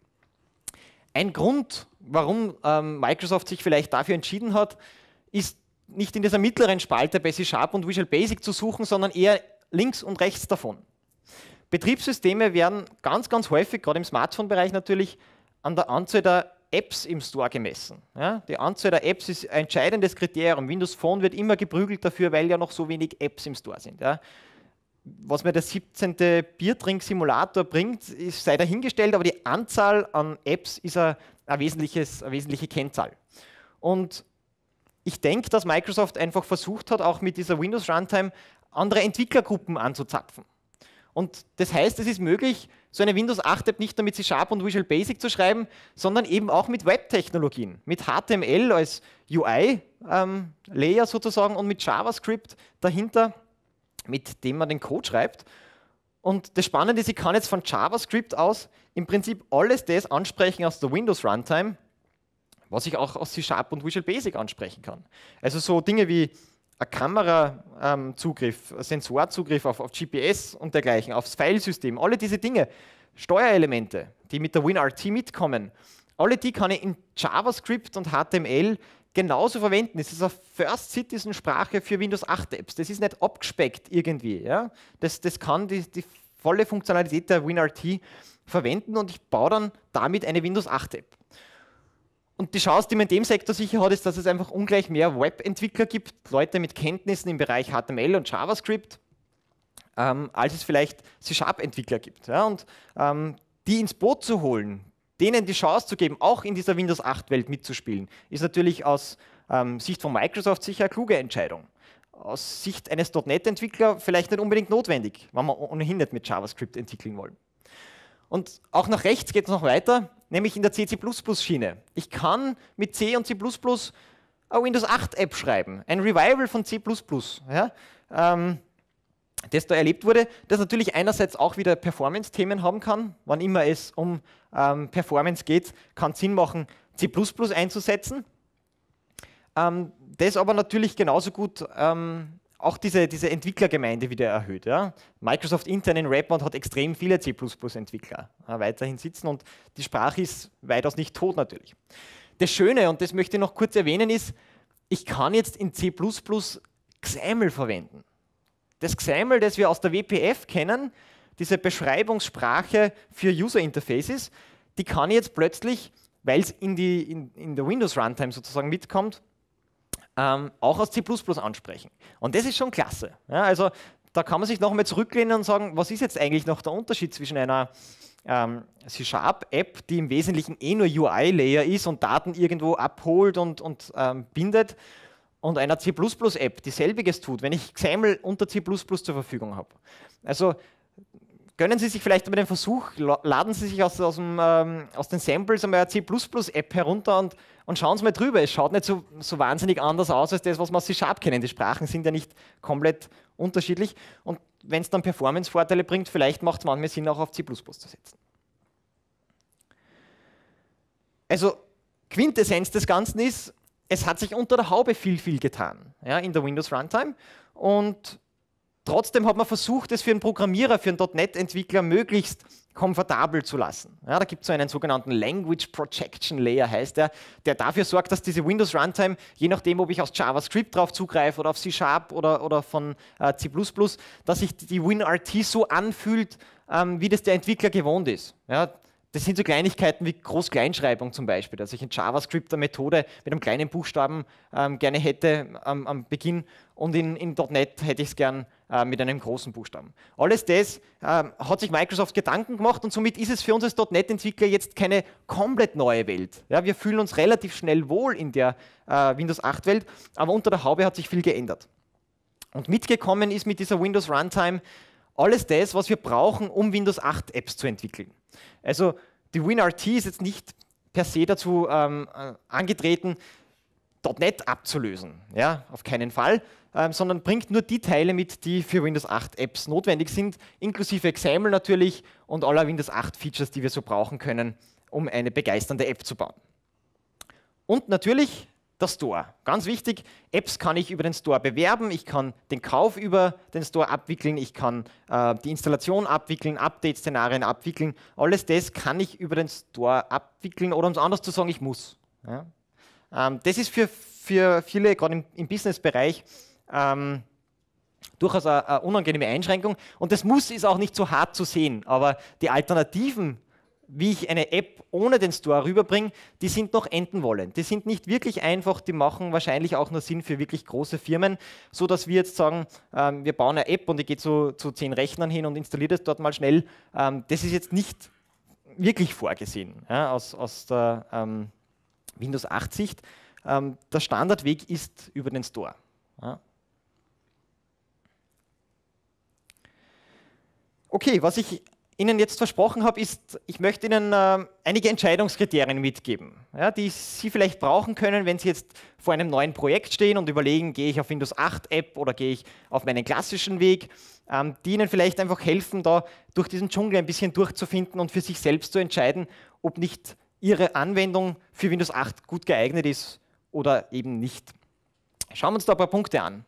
Ein Grund, warum ähm, Microsoft sich vielleicht dafür entschieden hat, ist nicht in dieser mittleren Spalte bei C Sharp und Visual Basic zu suchen, sondern eher links und rechts davon. Betriebssysteme werden ganz, ganz häufig, gerade im Smartphone-Bereich natürlich, an der Anzahl der Apps im Store gemessen. Ja, die Anzahl der Apps ist ein entscheidendes Kriterium. Windows Phone wird immer geprügelt dafür, weil ja noch so wenig Apps im Store sind. Ja. Was mir der siebzehnte Biertrink-Simulator bringt, ist, sei dahingestellt, aber die Anzahl an Apps ist eine, eine, wesentliches, eine wesentliche Kennzahl. Und ich denke, dass Microsoft einfach versucht hat, auch mit dieser Windows Runtime andere Entwicklergruppen anzuzapfen. Und das heißt, es ist möglich, so eine Windows acht App nicht nur mit C Sharp und Visual Basic zu schreiben, sondern eben auch mit Web-Technologien, mit H T M L als U I-Layer ähm, sozusagen und mit JavaScript dahinter, mit dem man den Code schreibt. Und das Spannende ist, ich kann jetzt von JavaScript aus im Prinzip alles das ansprechen aus der Windows Runtime, was ich auch aus C Sharp und Visual Basic ansprechen kann. Also so Dinge wie ein Kamerazugriff, ein Sensorzugriff auf, auf G P S und dergleichen, aufs Filesystem, alle diese Dinge, Steuerelemente, die mit der WinRT mitkommen, alle die kann ich in JavaScript und H T M L genauso verwenden. Es ist eine First-Citizen-Sprache für Windows acht Apps. Das ist nicht abgespeckt irgendwie. Ja? Das, das kann die, die volle Funktionalität der WinRT verwenden und ich baue dann damit eine Windows acht App. Und die Chance, die man in dem Sektor sicher hat, ist, dass es einfach ungleich mehr Web-Entwickler gibt, Leute mit Kenntnissen im Bereich H T M L und JavaScript, ähm, als es vielleicht C Sharp-Entwickler gibt. Ja? Und ähm, die ins Boot zu holen, denen die Chance zu geben, auch in dieser Windows acht Welt mitzuspielen, ist natürlich aus ähm, Sicht von Microsoft sicher eine kluge Entscheidung. Aus Sicht eines .NET-Entwickler vielleicht nicht unbedingt notwendig, wenn wir ohnehin nicht mit JavaScript entwickeln wollen. Und auch nach rechts geht es noch weiter, nämlich in der C C plus plus Schiene. Ich kann mit C und C plus plus eine Windows acht App schreiben, ein Revival von C plus plus, ja, ähm, das da erlebt wurde, das natürlich einerseits auch wieder Performance-Themen haben kann. Wann immer es um ähm, Performance geht, kann es Sinn machen, C plus plus einzusetzen. Ähm, das aber natürlich genauso gut ähm, auch diese, diese Entwicklergemeinde wieder erhöht. Ja. Microsoft intern in Redmond hat extrem viele C plus plus Entwickler äh, weiterhin sitzen und die Sprache ist weitaus nicht tot natürlich. Das Schöne, und das möchte ich noch kurz erwähnen, ist, ich kann jetzt in C plus plus X A M L verwenden. Das X A M L, das wir aus der W P F kennen, diese Beschreibungssprache für User Interfaces, die kann ich jetzt plötzlich, weil es in, die, in, in der Windows Runtime sozusagen mitkommt, ähm, auch aus C plus plus ansprechen. Und das ist schon klasse. Ja, also da kann man sich noch mal zurücklehnen und sagen, was ist jetzt eigentlich noch der Unterschied zwischen einer ähm, C Sharp App, die im Wesentlichen eh nur U I-Layer ist und Daten irgendwo abholt und, und ähm, bindet, und einer C plus plus App, die selbiges tut, wenn ich X A M L unter C plus plus zur Verfügung habe. Also gönnen Sie sich vielleicht einmal den Versuch, laden Sie sich aus, aus, dem, ähm, aus den Samples einmal eine C plus plus App herunter und, und schauen Sie mal drüber. Es schaut nicht so, so wahnsinnig anders aus als das, was wir aus C Sharp kennen. Die Sprachen sind ja nicht komplett unterschiedlich. Und wenn es dann Performance-Vorteile bringt, vielleicht macht es manchmal Sinn, auch auf C plus plus zu setzen. Also Quintessenz des Ganzen ist, es hat sich unter der Haube viel, viel getan, ja, in der Windows Runtime, und trotzdem hat man versucht, es für einen Programmierer, für einen .NET-Entwickler möglichst komfortabel zu lassen. Ja, da gibt es so einen sogenannten Language Projection Layer, heißt der, der dafür sorgt, dass diese Windows Runtime, je nachdem, ob ich aus JavaScript drauf zugreife oder auf C Sharp oder, oder von äh, C plus plus, dass sich die WinRT so anfühlt, ähm, wie das der Entwickler gewohnt ist. Ja, das sind so Kleinigkeiten wie Groß-Kleinschreibung zum Beispiel, dass ich in JavaScript eine Methode mit einem kleinen Buchstaben ähm, gerne hätte ähm, am Beginn und in, in .NET hätte ich es gern äh, mit einem großen Buchstaben. Alles das ähm, hat sich Microsoft Gedanken gemacht und somit ist es für uns als .NET-Entwickler jetzt keine komplett neue Welt. Ja, wir fühlen uns relativ schnell wohl in der äh, Windows acht Welt, aber unter der Haube hat sich viel geändert. Und mitgekommen ist mit dieser Windows Runtime alles das, was wir brauchen, um Windows acht Apps zu entwickeln. Also die WinRT ist jetzt nicht per se dazu ähm, äh, angetreten, .NET abzulösen, ja, auf keinen Fall, ähm, sondern bringt nur die Teile mit, die für Windows acht Apps notwendig sind, inklusive Example natürlich und aller Windows acht Features, die wir so brauchen können, um eine begeisternde App zu bauen. Und natürlich der Store. Ganz wichtig, Apps kann ich über den Store bewerben, ich kann den Kauf über den Store abwickeln, ich kann äh, die Installation abwickeln, Update-Szenarien abwickeln. Alles das kann ich über den Store abwickeln oder um es anders zu sagen, ich muss. Ja? Ähm, das ist für, für viele, gerade im, im Business-Bereich, ähm, durchaus eine, eine unangenehme Einschränkung. Und das Muss ist auch nicht so hart zu sehen, aber die Alternativen, wie ich eine App ohne den Store rüberbringe, die sind noch enden wollen. Die sind nicht wirklich einfach, die machen wahrscheinlich auch nur Sinn für wirklich große Firmen, so dass wir jetzt sagen, ähm, wir bauen eine App und ich gehe zu, zu zehn Rechnern hin und installiere das dort mal schnell. Ähm, das ist jetzt nicht wirklich vorgesehen, ja, aus, aus der ähm, Windows acht Sicht. Ähm, der Standardweg ist über den Store. Ja. Okay, was ich Ihnen jetzt versprochen habe, ist, ich möchte Ihnen äh, einige Entscheidungskriterien mitgeben, ja, die Sie vielleicht brauchen können, wenn Sie jetzt vor einem neuen Projekt stehen und überlegen, gehe ich auf Windows acht App oder gehe ich auf meinen klassischen Weg, ähm, die Ihnen vielleicht einfach helfen, da durch diesen Dschungel ein bisschen durchzufinden und für sich selbst zu entscheiden, ob nicht Ihre Anwendung für Windows acht gut geeignet ist oder eben nicht. Schauen wir uns da ein paar Punkte an.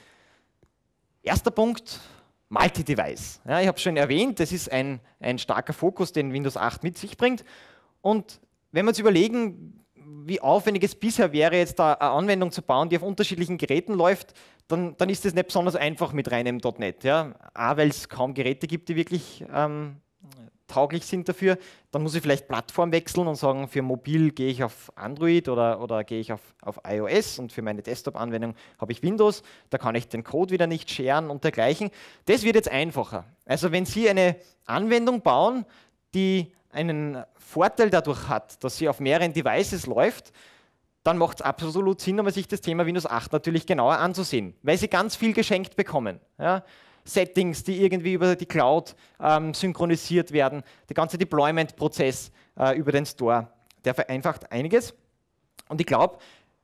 Erster Punkt: Multi-Device. Ja, ich habe schon erwähnt, das ist ein, ein starker Fokus, den Windows acht mit sich bringt. Und wenn wir uns überlegen, wie aufwendig es bisher wäre, jetzt da eine Anwendung zu bauen, die auf unterschiedlichen Geräten läuft, dann, dann ist das nicht besonders einfach mit reinem .NET. Ja. A, weil es kaum Geräte gibt, die wirklich ähm, tauglich sind dafür. Dann muss ich vielleicht Plattform wechseln und sagen, für mobil gehe ich auf Android oder, oder gehe ich auf, auf iOS und für meine Desktop-Anwendung habe ich Windows. Da kann ich den Code wieder nicht scheren und dergleichen. Das wird jetzt einfacher. Also wenn Sie eine Anwendung bauen, die einen Vorteil dadurch hat, dass sie auf mehreren Devices läuft, dann macht es absolut Sinn, um sich das Thema Windows acht natürlich genauer anzusehen, weil Sie ganz viel geschenkt bekommen. Ja? Settings, die irgendwie über die Cloud ähm, synchronisiert werden, der ganze Deployment-Prozess äh, über den Store, der vereinfacht einiges. Und ich glaube,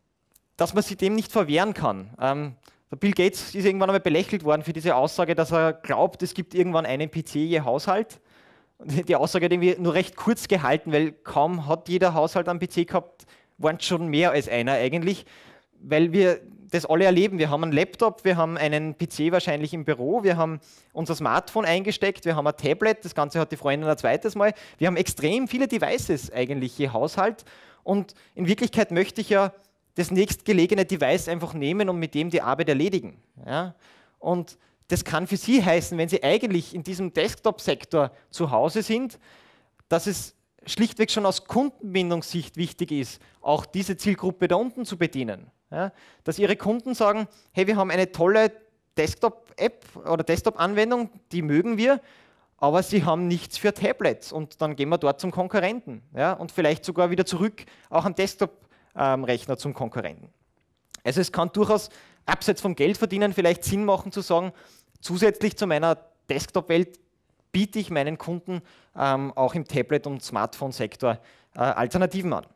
dass man sich dem nicht verwehren kann. Ähm, der Bill Gates ist irgendwann einmal belächelt worden für diese Aussage, dass er glaubt, es gibt irgendwann einen P C je Haushalt. Und die Aussage hat irgendwie nur recht kurz gehalten, weil kaum hat jeder Haushalt einen P C gehabt, waren es schon mehr als einer eigentlich, weil wir das alle erleben. Wir haben einen Laptop, wir haben einen P C wahrscheinlich im Büro, wir haben unser Smartphone eingesteckt, wir haben ein Tablet, das Ganze hat die Freundin ein zweites Mal. Wir haben extrem viele Devices eigentlich je Haushalt und in Wirklichkeit möchte ich ja das nächstgelegene Device einfach nehmen und mit dem die Arbeit erledigen. Ja? Und das kann für Sie heißen, wenn Sie eigentlich in diesem Desktop-Sektor zu Hause sind, dass es schlichtweg schon aus Kundenbindungssicht wichtig ist, auch diese Zielgruppe da unten zu bedienen. Ja, dass Ihre Kunden sagen, hey, wir haben eine tolle Desktop-App oder Desktop-Anwendung, die mögen wir, aber sie haben nichts für Tablets und dann gehen wir dort zum Konkurrenten, ja, und vielleicht sogar wieder zurück auch am Desktop-Rechner zum Konkurrenten. Also es kann durchaus abseits vom Geldverdienen vielleicht Sinn machen zu sagen, zusätzlich zu meiner Desktop-Welt biete ich meinen Kunden ähm, auch im Tablet- und Smartphone-Sektor äh, Alternativen an.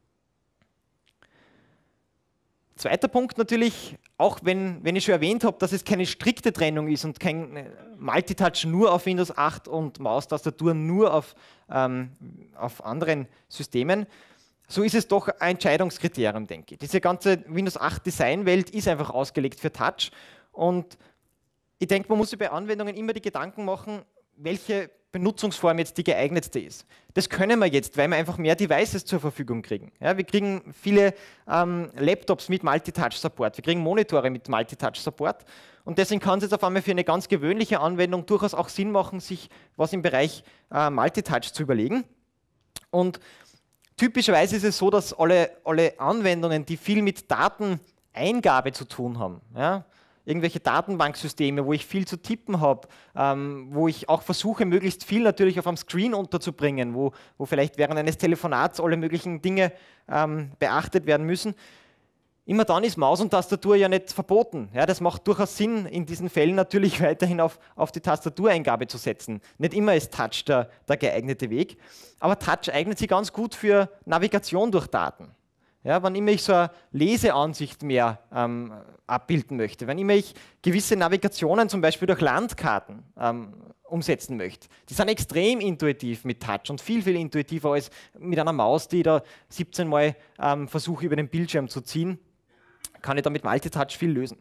Zweiter Punkt natürlich, auch wenn, wenn ich schon erwähnt habe, dass es keine strikte Trennung ist und kein Multitouch nur auf Windows acht und Maustastatur nur auf, ähm, auf anderen Systemen, so ist es doch ein Entscheidungskriterium, denke ich. Diese ganze Windows acht Designwelt ist einfach ausgelegt für Touch und ich denke, man muss sich bei Anwendungen immer die Gedanken machen, welche Benutzungsform jetzt die geeignetste ist. Das können wir jetzt, weil wir einfach mehr Devices zur Verfügung kriegen. Ja, wir kriegen viele ähm, Laptops mit Multitouch-Support, wir kriegen Monitore mit Multitouch-Support und deswegen kann es jetzt auf einmal für eine ganz gewöhnliche Anwendung durchaus auch Sinn machen, sich was im Bereich äh, Multitouch zu überlegen. Und typischerweise ist es so, dass alle, alle Anwendungen, die viel mit Dateneingabe zu tun haben, ja, irgendwelche Datenbanksysteme, wo ich viel zu tippen habe, ähm, wo ich auch versuche, möglichst viel natürlich auf einem Screen unterzubringen, wo, wo vielleicht während eines Telefonats alle möglichen Dinge ähm, beachtet werden müssen. Immer dann ist Maus und Tastatur ja nicht verboten. Ja, das macht durchaus Sinn, in diesen Fällen natürlich weiterhin auf, auf die Tastatureingabe zu setzen. Nicht immer ist Touch der, der geeignete Weg, aber Touch eignet sich ganz gut für Navigation durch Daten. Ja, wann immer ich so eine Leseansicht mehr ähm, abbilden möchte, wenn immer ich gewisse Navigationen zum Beispiel durch Landkarten ähm, umsetzen möchte. Die sind extrem intuitiv mit Touch und viel, viel intuitiver als mit einer Maus, die ich da siebzehn Mal ähm, versuche, über den Bildschirm zu ziehen. Kann ich da mit Multitouch viel lösen.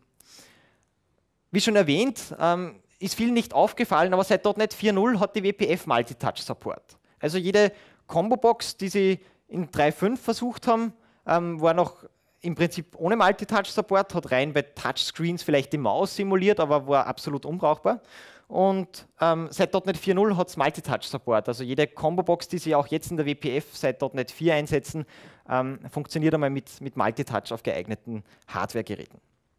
Wie schon erwähnt, ähm, ist vielen nicht aufgefallen, aber seit .Punkt NET vier Punkt null hat die W P F Multitouch Support. Also jede Combo-Box, die sie in drei Punkt fünf versucht haben, ähm, war noch im Prinzip ohne Multitouch Support, hat rein bei Touchscreens vielleicht die Maus simuliert, aber war absolut unbrauchbar. Und ähm, seit .Punkt NET vier Punkt null hat es Multitouch Support. Also jede Combo-Box, die Sie auch jetzt in der W P F seit .Punkt NET vier einsetzen, ähm, funktioniert einmal mit, mit Multitouch auf geeigneten Hardware-Geräten.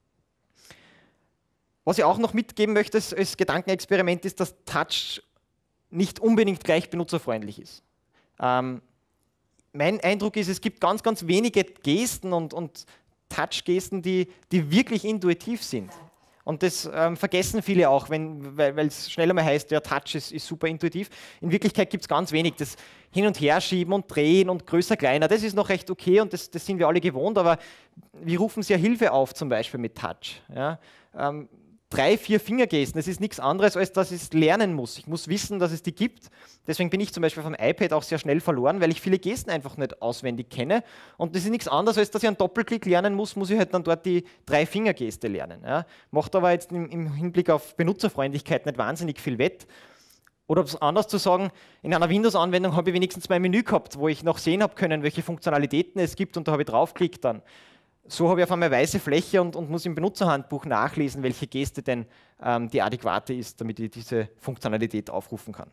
Was ich auch noch mitgeben möchte als, als Gedankenexperiment ist, dass Touch nicht unbedingt gleich benutzerfreundlich ist. Ähm, mein Eindruck ist, es gibt ganz, ganz wenige Gesten und, und Touch-Gesten, die, die wirklich intuitiv sind. Und das ähm, vergessen viele auch, wenn, weil es schnell einmal heißt, ja, Touch ist, ist super intuitiv. In Wirklichkeit gibt es ganz wenig. Das Hin- und Herschieben und Drehen und größer, kleiner, das ist noch recht okay und das, das sind wir alle gewohnt, aber wir rufen sehr Hilfe auf, zum Beispiel mit Touch. Ja? Ähm, drei, vier Fingergesten, das ist nichts anderes, als dass ich es lernen muss. Ich muss wissen, dass es die gibt. Deswegen bin ich zum Beispiel vom iPad auch sehr schnell verloren, weil ich viele Gesten einfach nicht auswendig kenne. Und das ist nichts anderes, als dass ich einen Doppelklick lernen muss, muss ich halt dann dort die drei Fingergeste lernen. Ja. Macht aber jetzt im, im Hinblick auf Benutzerfreundlichkeit nicht wahnsinnig viel wett. Oder um es anders zu sagen, in einer Windows-Anwendung habe ich wenigstens mein Menü gehabt, wo ich noch sehen habe können, welche Funktionalitäten es gibt und da habe ich draufgeklickt dann. So habe ich auf einmal weiße Fläche und, und muss im Benutzerhandbuch nachlesen, welche Geste denn ähm, die adäquate ist, damit ich diese Funktionalität aufrufen kann.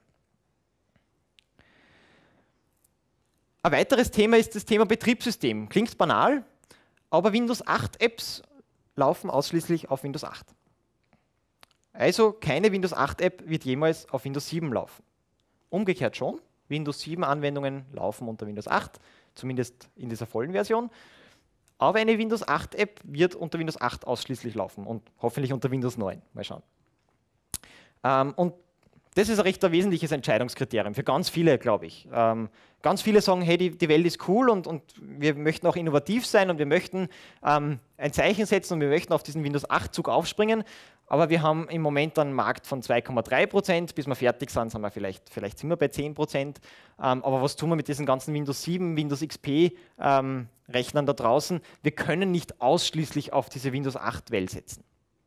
Ein weiteres Thema ist das Thema Betriebssystem. Klingt banal, aber Windows acht Apps laufen ausschließlich auf Windows acht. Also keine Windows acht App wird jemals auf Windows sieben laufen. Umgekehrt schon, Windows sieben Anwendungen laufen unter Windows acht, zumindest in dieser vollen Version. Aber eine Windows acht App wird unter Windows acht ausschließlich laufen und hoffentlich unter Windows neun. Mal schauen. Ähm, und das ist ein recht ein wesentliches Entscheidungskriterium für ganz viele, glaube ich. Ähm, ganz viele sagen, hey, die, die Welt ist cool und, und wir möchten auch innovativ sein und wir möchten ähm, ein Zeichen setzen und wir möchten auf diesen Windows acht Zug aufspringen. Aber wir haben im Moment einen Markt von zwei Komma drei Prozent. Bis wir fertig sind, sind wir vielleicht, vielleicht sind wir bei zehn Prozent. Ähm, aber was tun wir mit diesen ganzen Windows sieben, Windows X P ähm, Rechnern da draußen? Wir können nicht ausschließlich auf diese Windows acht Welt setzen.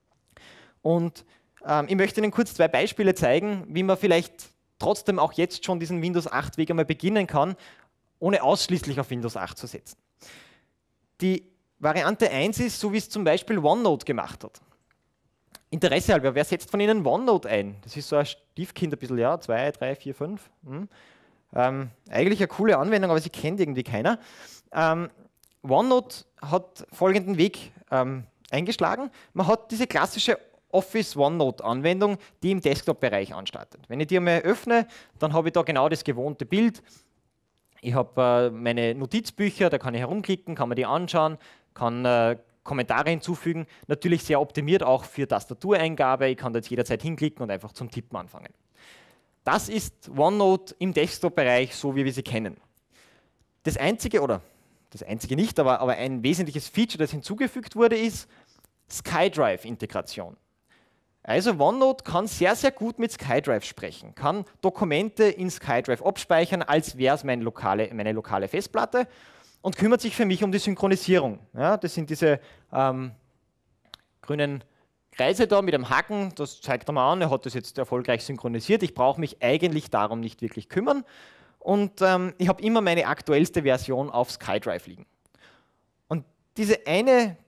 Und ähm, ich möchte Ihnen kurz zwei Beispiele zeigen, wie man vielleicht trotzdem auch jetzt schon diesen Windows acht Weg einmal beginnen kann, ohne ausschließlich auf Windows acht zu setzen. Die Variante eins ist, so wie es zum Beispiel OneNote gemacht hat. Interesse halber, wer setzt von Ihnen OneNote ein? Das ist so ein Stiefkind ein bisschen, ja, zwei, drei, vier, fünf. Hm. Ähm, eigentlich eine coole Anwendung, aber sie kennt irgendwie keiner. Ähm, OneNote hat folgenden Weg ähm, eingeschlagen. Man hat diese klassische Office OneNote-Anwendung, die im Desktop-Bereich anstartet. Wenn ich die einmal öffne, dann habe ich da genau das gewohnte Bild. Ich habe äh, meine Notizbücher, da kann ich herumklicken, kann mir die anschauen, kann äh, Kommentare hinzufügen, natürlich sehr optimiert auch für Tastatureingabe. Ich kann da jetzt jederzeit hinklicken und einfach zum Tippen anfangen. Das ist OneNote im Desktop-Bereich, so wie wir sie kennen. Das einzige, oder das einzige nicht, aber, aber ein wesentliches Feature, das hinzugefügt wurde, ist SkyDrive-Integration. Also OneNote kann sehr, sehr gut mit SkyDrive sprechen, kann Dokumente in SkyDrive abspeichern, als wäre es meine lokale, meine lokale Festplatte, und kümmert sich für mich um die Synchronisierung. Ja, das sind diese ähm, grünen Kreise da mit einem Haken, das zeigt er mal an, er hat das jetzt erfolgreich synchronisiert. Ich brauche mich eigentlich darum nicht wirklich kümmern. Und ähm, ich habe immer meine aktuellste Version auf SkyDrive liegen. Und diese eine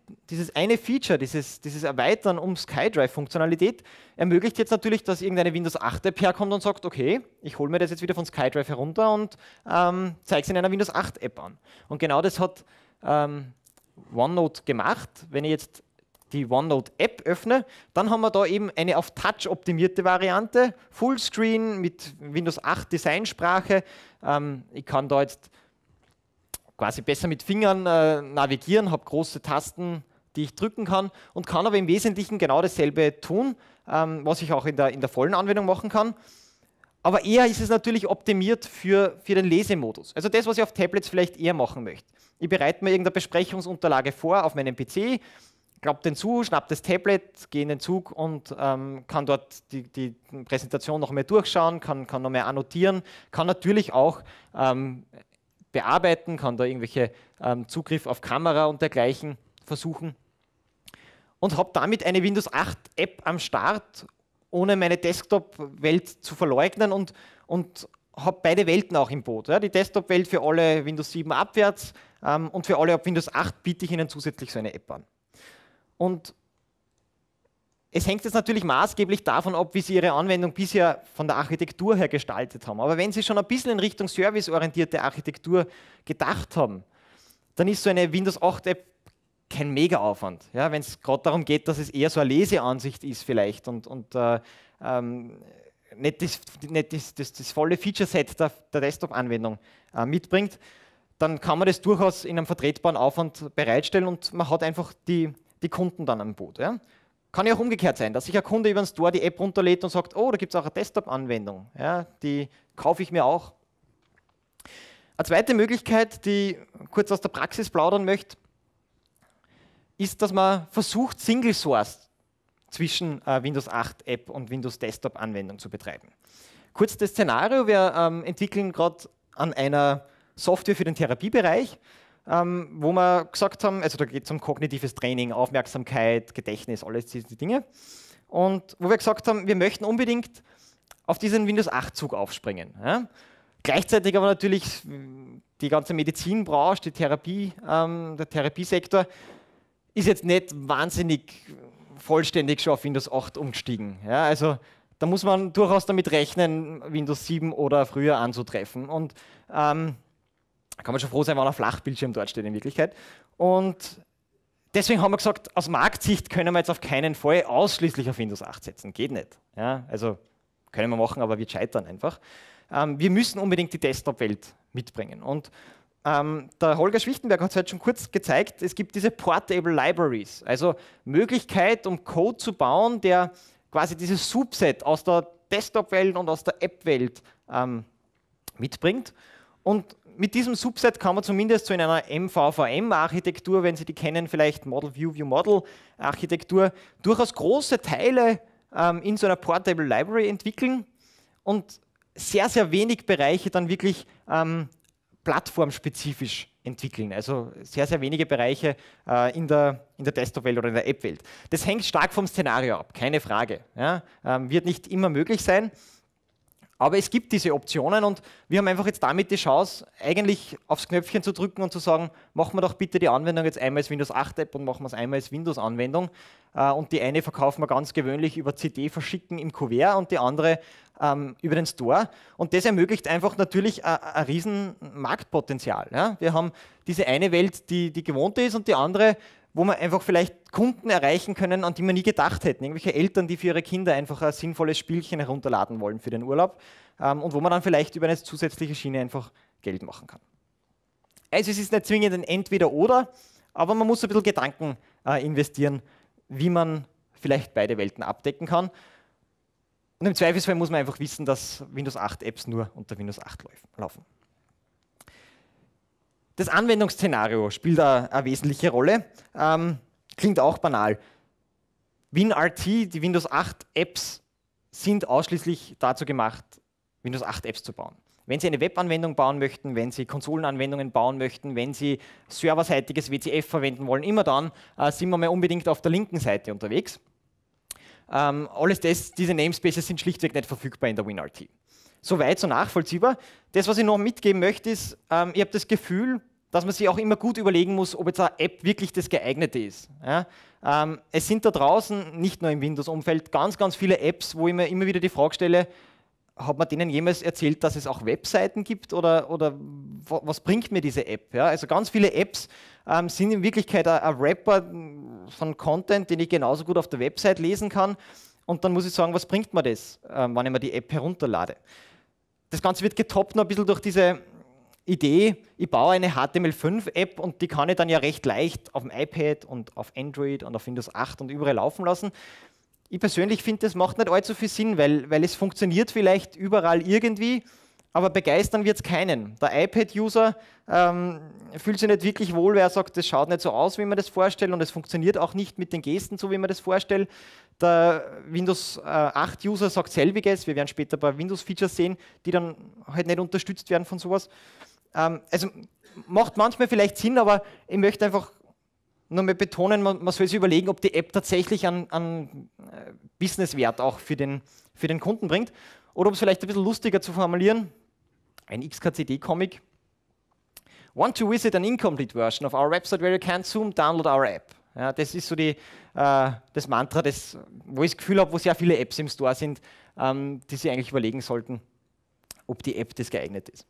dieses eine Feature, dieses, dieses Erweitern um SkyDrive-Funktionalität, ermöglicht jetzt natürlich, dass irgendeine Windows acht App herkommt und sagt, okay, ich hole mir das jetzt wieder von SkyDrive herunter und ähm, zeige es in einer Windows acht App an. Und genau das hat ähm, OneNote gemacht. Wenn ich jetzt die OneNote-App öffne, dann haben wir da eben eine auf Touch optimierte Variante, Fullscreen mit Windows acht Designsprache. Ähm, ich kann da jetzt quasi besser mit Fingern äh, navigieren, habe große Tasten, die ich drücken kann und kann aber im Wesentlichen genau dasselbe tun, ähm, was ich auch in der, in der vollen Anwendung machen kann. Aber eher ist es natürlich optimiert für, für den Lesemodus. Also das, was ich auf Tablets vielleicht eher machen möchte. Ich bereite mir irgendeine Besprechungsunterlage vor auf meinem P C, klappe den zu, schnappe das Tablet, gehe in den Zug und ähm, kann dort die, die Präsentation noch mehr durchschauen, kann, kann noch mehr annotieren, kann natürlich auch ähm, bearbeiten, kann da irgendwelche ähm, Zugriff auf Kamera und dergleichen versuchen und habe damit eine Windows acht App am Start, ohne meine Desktop-Welt zu verleugnen und, und habe beide Welten auch im Boot. Ja? Die Desktop-Welt für alle Windows sieben abwärts ähm, und für alle ab Windows acht biete ich Ihnen zusätzlich so eine App an. Und es hängt jetzt natürlich maßgeblich davon ab, wie Sie Ihre Anwendung bisher von der Architektur her gestaltet haben. Aber wenn Sie schon ein bisschen in Richtung serviceorientierte Architektur gedacht haben, dann ist so eine Windows acht App kein Mega-Aufwand. Ja, wenn es gerade darum geht, dass es eher so eine Leseansicht ist vielleicht und, und äh, ähm, nicht, das, nicht das, das, das volle Feature-Set der, der Desktop-Anwendung äh, mitbringt, dann kann man das durchaus in einem vertretbaren Aufwand bereitstellen und man hat einfach die, die Kunden dann am Boot. Ja. Kann ja auch umgekehrt sein, dass sich ein Kunde über den Store die App runterlädt und sagt, oh, da gibt es auch eine Desktop-Anwendung, ja, die kaufe ich mir auch. Eine zweite Möglichkeit, die ich kurz aus der Praxis plaudern möchte, ist, dass man versucht, Single Source zwischen äh, Windows acht App und Windows Desktop Anwendung zu betreiben. Kurz das Szenario, wir ähm, entwickeln gerade an einer Software für den Therapiebereich, ähm, wo wir gesagt haben, also da geht es um kognitives Training, Aufmerksamkeit, Gedächtnis, alles diese Dinge. Und wo wir gesagt haben, wir möchten unbedingt auf diesen Windows acht Zug aufspringen. Ja? Gleichzeitig aber natürlich die ganze Medizinbranche, die Therapie, ähm, der Therapiesektor, ist jetzt nicht wahnsinnig vollständig schon auf Windows acht umgestiegen. Ja, also da muss man durchaus damit rechnen, Windows sieben oder früher anzutreffen. Und ähm, kann man schon froh sein, wenn ein Flachbildschirm dort steht in Wirklichkeit. Und deswegen haben wir gesagt, aus Marktsicht können wir jetzt auf keinen Fall ausschließlich auf Windows acht setzen. Geht nicht. Ja, also können wir machen, aber wir scheitern einfach. Ähm, wir müssen unbedingt die Desktop-Welt mitbringen. Und Ähm, der Holger Schwichtenberg hat es heute schon kurz gezeigt, es gibt diese Portable Libraries, also Möglichkeit, um Code zu bauen, der quasi dieses Subset aus der Desktop-Welt und aus der App-Welt ähm, mitbringt. Und mit diesem Subset kann man zumindest so in einer M V V M-Architektur, wenn Sie die kennen, vielleicht Model View View Model-Architektur, durchaus große Teile ähm, in so einer Portable Library entwickeln und sehr, sehr wenig Bereiche dann wirklich ähm, plattformspezifisch entwickeln, also sehr, sehr wenige Bereiche äh, in der, in der Desktop-Welt oder in der App-Welt. Das hängt stark vom Szenario ab, keine Frage. Ja? Ähm, wird nicht immer möglich sein, aber es gibt diese Optionen und wir haben einfach jetzt damit die Chance, eigentlich aufs Knöpfchen zu drücken und zu sagen, machen wir doch bitte die Anwendung jetzt einmal als Windows acht App und machen wir es einmal als Windows-Anwendung. Äh, und die eine verkaufen wir ganz gewöhnlich über C D verschicken im Kuvert und die andere ähm, über den Store. Und das ermöglicht einfach natürlich ein riesen Marktpotenzial. Ja? Wir haben diese eine Welt, die, die gewohnte ist und die andere, wo wir einfach vielleicht Kunden erreichen können, an die wir nie gedacht hätten. Irgendwelche Eltern, die für ihre Kinder einfach ein sinnvolles Spielchen herunterladen wollen für den Urlaub ähm, und wo man dann vielleicht über eine zusätzliche Schiene einfach Geld machen kann. Also es ist nicht zwingend ein Entweder-Oder, aber man muss ein bisschen Gedanken äh, investieren, wie man vielleicht beide Welten abdecken kann. Und im Zweifelsfall muss man einfach wissen, dass Windows acht Apps nur unter Windows acht laufen. Das Anwendungsszenario spielt eine, eine wesentliche Rolle. Ähm, klingt auch banal. WinRT, die Windows acht Apps, sind ausschließlich dazu gemacht, Windows acht Apps zu bauen. Wenn Sie eine Webanwendung bauen möchten, wenn Sie Konsolenanwendungen bauen möchten, wenn Sie serverseitiges W C F verwenden wollen, immer dann äh, sind wir mal unbedingt auf der linken Seite unterwegs. Ähm, alles das, diese Namespaces sind schlichtweg nicht verfügbar in der WinRT. Soweit, so nachvollziehbar. Das, was ich noch mitgeben möchte, ist, ähm, ich habe das Gefühl, dass man sich auch immer gut überlegen muss, ob jetzt eine App wirklich das geeignete ist. Ja? Ähm, es sind da draußen, nicht nur im Windows-Umfeld, ganz, ganz viele Apps, wo ich mir immer wieder die Frage stelle, hat man denen jemals erzählt, dass es auch Webseiten gibt oder, oder was bringt mir diese App? Ja? Also ganz viele Apps ähm, sind in Wirklichkeit ein, ein Wrapper von Content, den ich genauso gut auf der Website lesen kann. Und dann muss ich sagen, was bringt mir das, ähm, wenn ich mir die App herunterlade? Das Ganze wird getoppt noch ein bisschen durch diese Idee, ich baue eine H T M L fünf App und die kann ich dann ja recht leicht auf dem iPad und auf Android und auf Windows acht und überall laufen lassen. Ich persönlich finde, das macht nicht allzu viel Sinn, weil, weil es funktioniert vielleicht überall irgendwie, aber begeistern wird es keinen. Der iPad-User ähm, fühlt sich nicht wirklich wohl, weil er sagt, das schaut nicht so aus, wie man das vorstellt und es funktioniert auch nicht mit den Gesten, so wie man das vorstellt. Der Windows acht User sagt selbiges, wir werden später ein paar Windows-Features sehen, die dann halt nicht unterstützt werden von sowas. Ähm, also macht manchmal vielleicht Sinn, aber ich möchte einfach nochmal betonen, man, man soll sich überlegen, ob die App tatsächlich einen, einen Businesswert auch für den, für den Kunden bringt oder ob es vielleicht ein bisschen lustiger zu formulieren, ein X K C D-Comic. Want to visit an incomplete version of our website where you can zoom, download our app. Ja, das ist so die, äh, das Mantra, das, wo ich das Gefühl habe, wo sehr viele Apps im Store sind, ähm, die sich eigentlich überlegen sollten, ob die App das geeignet ist.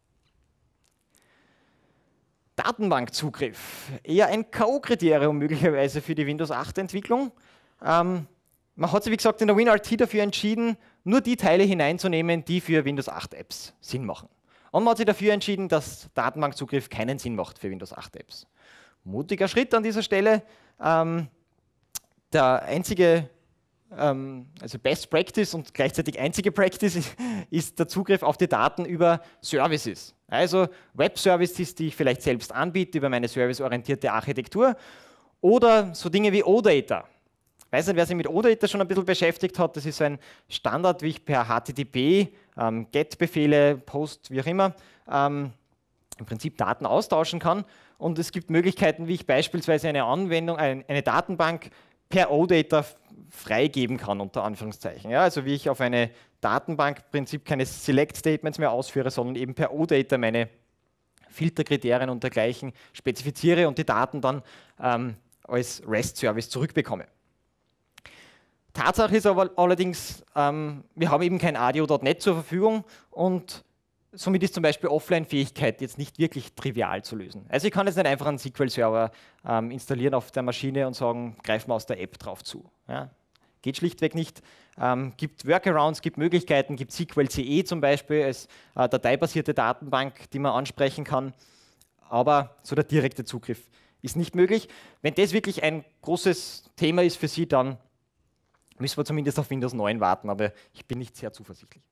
Datenbankzugriff, eher ein K O-Kriterium möglicherweise für die Windows acht Entwicklung. Ähm, man hat sich, wie gesagt, in der WinRT dafür entschieden, nur die Teile hineinzunehmen, die für Windows acht Apps Sinn machen. Und man hat sich dafür entschieden, dass Datenbankzugriff keinen Sinn macht für Windows acht Apps. Mutiger Schritt an dieser Stelle. Ähm, der einzige, ähm, also Best Practice und gleichzeitig einzige Practice ist der Zugriff auf die Daten über Services. Also Web-Services, die ich vielleicht selbst anbiete über meine serviceorientierte Architektur oder so Dinge wie OData. Ich weiß nicht, wer sich mit OData schon ein bisschen beschäftigt hat. Das ist so ein Standard, wie ich per H T T P, ähm, Get-Befehle, Post, wie auch immer, ähm, im Prinzip Daten austauschen kann. Und es gibt Möglichkeiten, wie ich beispielsweise eine Anwendung, eine, eine Datenbank per OData freigeben kann, unter Anführungszeichen. Ja, also wie ich auf eine Datenbank im Prinzip keine Select-Statements mehr ausführe, sondern eben per OData meine Filterkriterien und dergleichen spezifiziere und die Daten dann ähm, als REST-Service zurückbekomme. Tatsache ist aber allerdings, ähm, wir haben eben kein A D O Punkt net zur Verfügung und somit ist zum Beispiel Offline-Fähigkeit jetzt nicht wirklich trivial zu lösen. Also ich kann jetzt nicht einfach einen S Q L-Server ähm, installieren auf der Maschine und sagen, greif mal aus der App drauf zu. Ja, geht schlichtweg nicht. Ähm, gibt Workarounds, gibt Möglichkeiten, gibt S Q L C E zum Beispiel als äh, dateibasierte Datenbank, die man ansprechen kann, aber so der direkte Zugriff ist nicht möglich. Wenn das wirklich ein großes Thema ist für Sie, dann müssen wir zumindest auf Windows neun warten, aber ich bin nicht sehr zuversichtlich.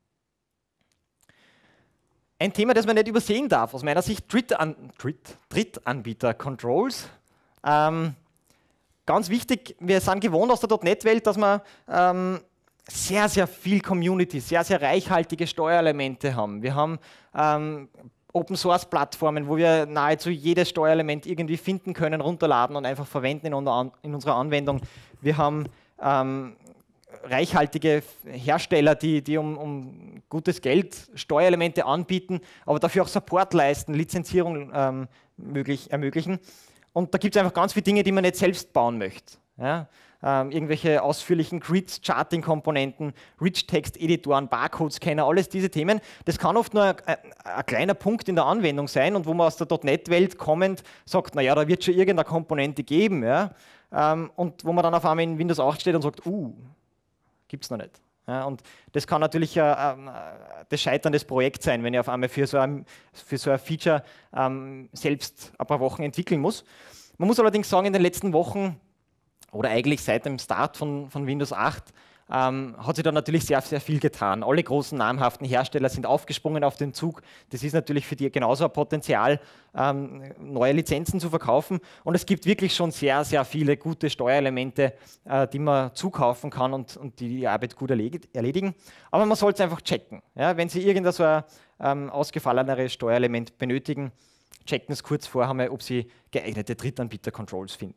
Ein Thema, das man nicht übersehen darf, aus meiner Sicht, Drittan Dritt Drittanbieter-Controls. Ähm, ganz wichtig, wir sind gewohnt aus der .NET-Welt, dass wir ähm, sehr, sehr viel Community, sehr, sehr reichhaltige Steuerelemente haben. Wir haben ähm, Open-Source-Plattformen, wo wir nahezu jedes Steuerelement irgendwie finden können, runterladen und einfach verwenden in, in unserer Anwendung. Wir haben ähm, reichhaltige Hersteller, die, die um, um gutes Geld Steuerelemente anbieten, aber dafür auch Support leisten, Lizenzierung ähm, möglich, ermöglichen. Und da gibt es einfach ganz viele Dinge, die man nicht selbst bauen möchte. Ja? Ähm, irgendwelche ausführlichen Grids, Charting-Komponenten, Rich-Text-Editoren, Barcode-Scanner, alles diese Themen. Das kann oft nur ein, ein, ein kleiner Punkt in der Anwendung sein und wo man aus der .NET-Welt kommend sagt, naja, da wird schon irgendeine Komponente geben. Ja? Ähm, und wo man dann auf einmal in Windows acht steht und sagt, uh, gibt es noch nicht. Ja, und das kann natürlich äh, äh, das Scheitern des Projekts sein, wenn ich auf einmal für so ein, für so ein Feature ähm, selbst ein paar Wochen entwickeln muss. Man muss allerdings sagen, in den letzten Wochen oder eigentlich seit dem Start von, von Windows acht ähm, hat sich da natürlich sehr, sehr viel getan. Alle großen namhaften Hersteller sind aufgesprungen auf den Zug. Das ist natürlich für die genauso ein Potenzial, ähm, neue Lizenzen zu verkaufen. Und es gibt wirklich schon sehr, sehr viele gute Steuerelemente, äh, die man zukaufen kann und, und die die Arbeit gut erledigen. Aber man sollte es einfach checken. Ja? Wenn Sie irgendein so ein ähm, ausgefalleneres Steuerelement benötigen, checken es kurz vorher, ob Sie geeignete Drittanbieter-Controls finden.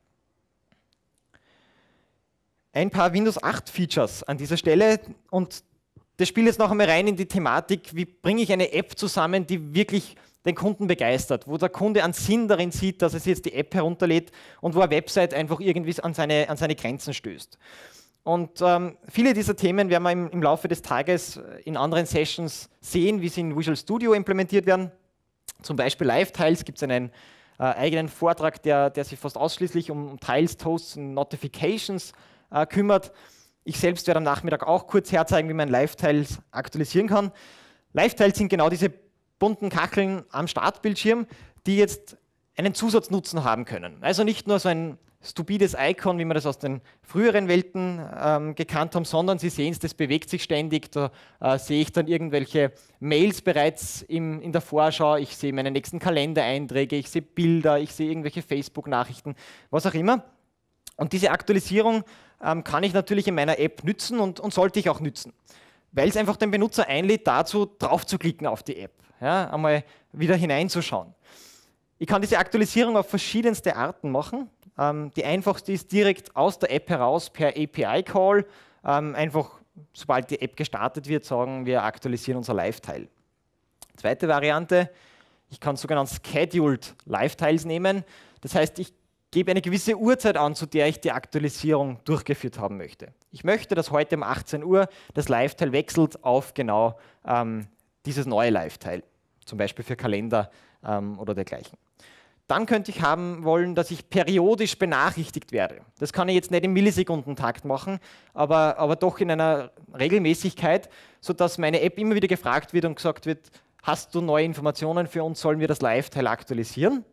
Ein paar Windows acht Features an dieser Stelle und das spielt jetzt noch einmal rein in die Thematik, wie bringe ich eine App zusammen, die wirklich den Kunden begeistert, wo der Kunde einen Sinn darin sieht, dass er sich jetzt die App herunterlädt und wo eine Website einfach irgendwie an seine, an seine Grenzen stößt. Und ähm, viele dieser Themen werden wir im, im Laufe des Tages in anderen Sessions sehen, wie sie in Visual Studio implementiert werden. Zum Beispiel Live-Tiles gibt es einen äh, eigenen Vortrag, der, der sich fast ausschließlich um Tiles, Toasts und Notifications äh, kümmert. Ich selbst werde am Nachmittag auch kurz herzeigen, wie man Live-Tiles aktualisieren kann. Live-Tiles sind genau diese bunten Kacheln am Startbildschirm, die jetzt einen Zusatznutzen haben können. Also nicht nur so ein stupides Icon, wie wir das aus den früheren Welten ähm, gekannt haben, sondern Sie sehen es, das bewegt sich ständig. Da äh, sehe ich dann irgendwelche Mails bereits im, in der Vorschau, ich sehe meine nächsten Kalendereinträge, ich sehe Bilder, ich sehe irgendwelche Facebook-Nachrichten, was auch immer. Und diese Aktualisierung ähm, kann ich natürlich in meiner App nützen und, und sollte ich auch nützen, weil es einfach den Benutzer einlädt, dazu drauf zu klicken auf die App, ja, einmal wieder hineinzuschauen. Ich kann diese Aktualisierung auf verschiedenste Arten machen. Ähm, die einfachste ist direkt aus der App heraus per A P I-Call. Ähm, einfach, sobald die App gestartet wird, sagen wir, aktualisieren unser Live-Tile. Zweite Variante, ich kann sogenannte Scheduled Live-Tiles nehmen. Das heißt, ich gebe eine gewisse Uhrzeit an, zu der ich die Aktualisierung durchgeführt haben möchte. Ich möchte, dass heute um achtzehn Uhr das Live-Tile wechselt auf genau ähm, dieses neue Live-Tile, zum Beispiel für Kalender ähm, oder dergleichen. Dann könnte ich haben wollen, dass ich periodisch benachrichtigt werde. Das kann ich jetzt nicht im Millisekundentakt machen, aber, aber doch in einer Regelmäßigkeit, sodass meine App immer wieder gefragt wird und gesagt wird, hast du neue Informationen für uns, sollen wir das Live-Tile aktualisieren?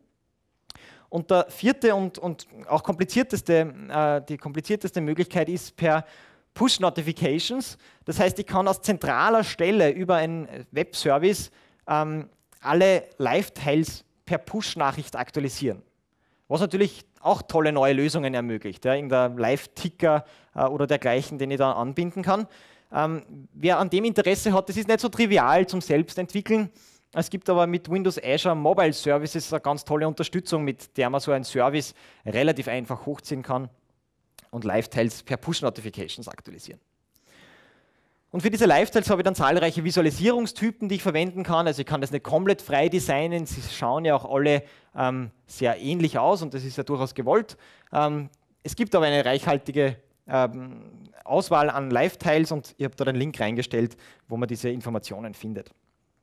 Und der vierte und, und auch komplizierteste, äh, die komplizierteste Möglichkeit ist per Push-Notifications. Das heißt, ich kann aus zentraler Stelle über einen Webservice ähm, alle Live-Tiles per Push-Nachricht aktualisieren. Was natürlich auch tolle neue Lösungen ermöglicht. Ja, irgendein Live-Ticker äh, oder dergleichen, den ich da anbinden kann. Ähm, wer an dem Interesse hat, das ist nicht so trivial zum Selbstentwickeln. Es gibt aber mit Windows Azure Mobile Services eine ganz tolle Unterstützung, mit der man so einen Service relativ einfach hochziehen kann und Live-Tiles per Push-Notifications aktualisieren. Und für diese Live-Tiles habe ich dann zahlreiche Visualisierungstypen, die ich verwenden kann. Also ich kann das nicht komplett frei designen. Sie schauen ja auch alle ähm, sehr ähnlich aus und das ist ja durchaus gewollt. Ähm, es gibt aber eine reichhaltige ähm, Auswahl an Live-Tiles und ich habe da einen Link reingestellt, wo man diese Informationen findet.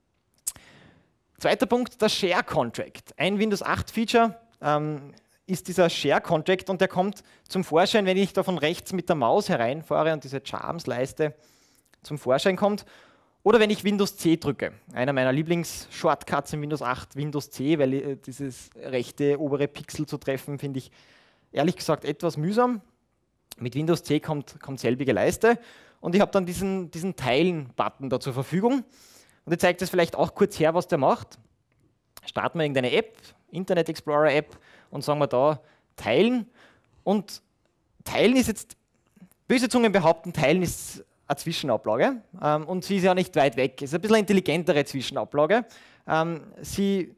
Zweiter Punkt, der Share Contract. Ein Windows acht Feature ähm, ist dieser Share Contract und der kommt zum Vorschein, wenn ich da von rechts mit der Maus hereinfahre und diese Charms-Leiste zum Vorschein kommt. Oder wenn ich Windows C drücke. Einer meiner Lieblings-Shortcuts in Windows acht, Windows C, weil äh, dieses rechte obere Pixel zu treffen, finde ich ehrlich gesagt etwas mühsam. Mit Windows C kommt, kommt selbige Leiste und ich habe dann diesen, diesen Teilen-Button da zur Verfügung. Und ich zeige das vielleicht auch kurz her, was der macht. Starten wir irgendeine App, Internet Explorer App und sagen wir da Teilen. Und Teilen ist jetzt, böse Zungen behaupten, Teilen ist eine Zwischenablage ähm, und sie ist ja nicht weit weg. Es ist ein bisschen eine intelligentere Zwischenablage. Ähm, sie,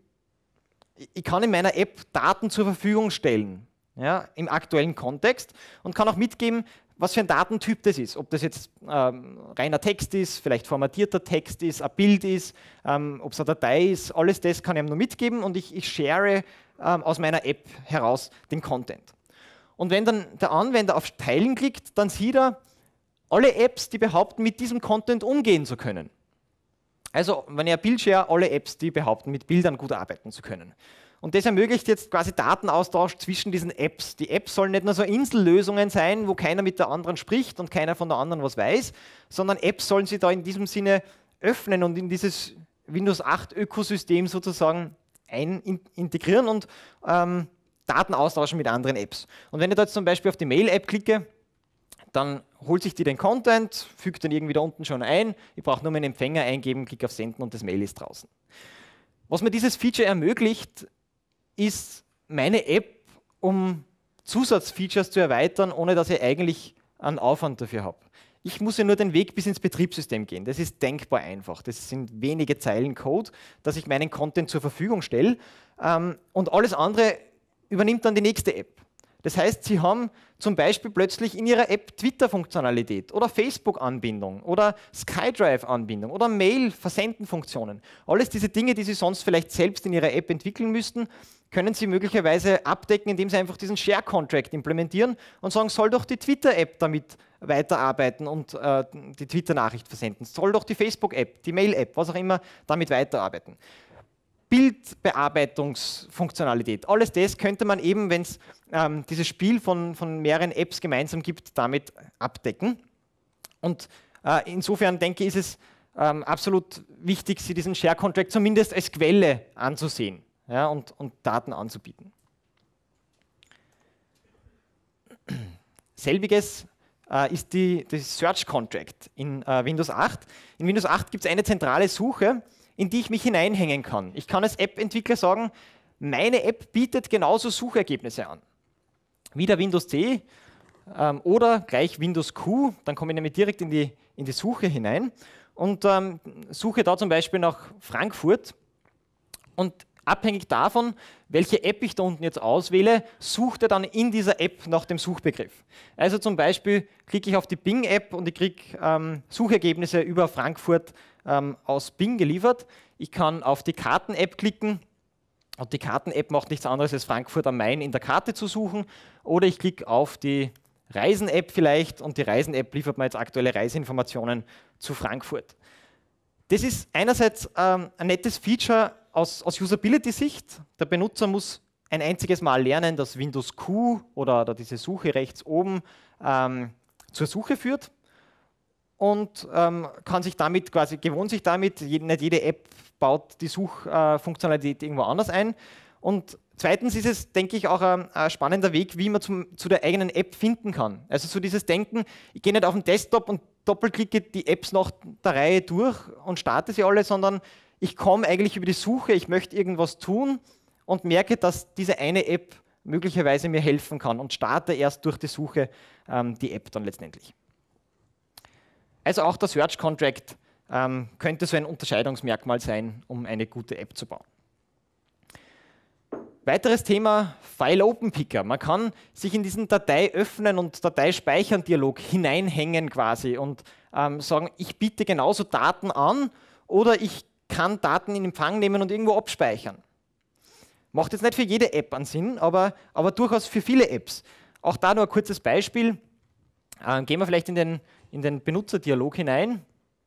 ich kann in meiner App Daten zur Verfügung stellen, ja, im aktuellen Kontext und kann auch mitgeben, was für ein Datentyp das ist. Ob das jetzt ähm, reiner Text ist, vielleicht formatierter Text ist, ein Bild ist, ähm, ob es eine Datei ist, alles das kann ich ihm nur mitgeben und ich, ich share ähm, aus meiner App heraus den Content. Und wenn dann der Anwender auf Teilen klickt, dann sieht er alle Apps, die behaupten, mit diesem Content umgehen zu können. Also, wenn ich ein Bild share, alle Apps, die behaupten, mit Bildern gut arbeiten zu können. Und das ermöglicht jetzt quasi Datenaustausch zwischen diesen Apps. Die Apps sollen nicht nur so Insellösungen sein, wo keiner mit der anderen spricht und keiner von der anderen was weiß, sondern Apps sollen sich da in diesem Sinne öffnen und in dieses Windows acht Ökosystem sozusagen ein integrieren und ähm, Daten austauschen mit anderen Apps. Und wenn ich da jetzt zum Beispiel auf die Mail-App klicke, dann holt sich die den Content, fügt den irgendwie da unten schon ein. Ich brauche nur meinen Empfänger eingeben, klicke auf Senden und das Mail ist draußen. Was mir dieses Feature ermöglicht, ist meine App, um Zusatzfeatures zu erweitern, ohne dass ich eigentlich einen Aufwand dafür habe. Ich muss ja nur den Weg bis ins Betriebssystem gehen. Das ist denkbar einfach. Das sind wenige Zeilen Code, dass ich meinen Content zur Verfügung stelle. Ähm, und alles andere übernimmt dann die nächste App. Das heißt, Sie haben zum Beispiel plötzlich in Ihrer App Twitter-Funktionalität oder Facebook-Anbindung oder SkyDrive-Anbindung oder Mail-Versenden-Funktionen. Alles diese Dinge, die Sie sonst vielleicht selbst in Ihrer App entwickeln müssten, können Sie möglicherweise abdecken, indem Sie einfach diesen Share-Contract implementieren und sagen, soll doch die Twitter-App damit weiterarbeiten und äh, die Twitter-Nachricht versenden. Soll doch die Facebook-App, die Mail-App, was auch immer, damit weiterarbeiten. Bildbearbeitungsfunktionalität. Alles das könnte man eben, wenn es ähm, dieses Spiel von, von mehreren Apps gemeinsam gibt, damit abdecken. Und äh, insofern denke ich, ist es ähm, absolut wichtig, sich diesen Share-Contract zumindest als Quelle anzusehen, ja, und, und Daten anzubieten. Selbiges äh, ist die, die Search-Contract in äh, Windows acht. In Windows acht gibt es eine zentrale Suche, in die ich mich hineinhängen kann. Ich kann als App-Entwickler sagen, meine App bietet genauso Suchergebnisse an. Wie der Windows C ähm, oder gleich Windows Q, dann komme ich nämlich direkt in die, in die Suche hinein und ähm, suche da zum Beispiel nach Frankfurt und abhängig davon, welche App ich da unten jetzt auswähle, sucht er dann in dieser App nach dem Suchbegriff. Also zum Beispiel klicke ich auf die Bing-App und ich kriege ähm, Suchergebnisse über Frankfurt ähm, aus Bing geliefert. Ich kann auf die Karten-App klicken und die Karten-App macht nichts anderes als Frankfurt am Main in der Karte zu suchen. Oder ich klicke auf die Reisen-App vielleicht und die Reisen-App liefert mir jetzt aktuelle Reiseinformationen zu Frankfurt. Das ist einerseits ähm, ein nettes Feature aus, aus Usability-Sicht. Der Benutzer muss ein einziges Mal lernen, dass Windows Q oder, oder diese Suche rechts oben ähm, zur Suche führt und ähm, kann sich damit quasi, gewohnt sich damit, je, nicht jede App baut die Suchfunktionalität äh, irgendwo anders ein. Und zweitens ist es, denke ich, auch ein, ein spannender Weg, wie man zum, zu der eigenen App finden kann. Also so dieses Denken, ich gehe nicht auf den Desktop und doppelklicke die Apps nach der Reihe durch und starte sie alle, sondern ich komme eigentlich über die Suche, ich möchte irgendwas tun und merke, dass diese eine App möglicherweise mir helfen kann und starte erst durch die Suche ähm, die App dann letztendlich. Also auch der Search Contract ähm, könnte so ein Unterscheidungsmerkmal sein, um eine gute App zu bauen. Weiteres Thema, File Open Picker. Man kann sich in diesen Datei öffnen und Datei speichern Dialog hineinhängen quasi und ähm, sagen, ich biete genauso Daten an oder ich kann Daten in Empfang nehmen und irgendwo abspeichern. Macht jetzt nicht für jede App einen Sinn, aber, aber durchaus für viele Apps. Auch da nur ein kurzes Beispiel. Ähm, gehen wir vielleicht in den, in den Benutzerdialog hinein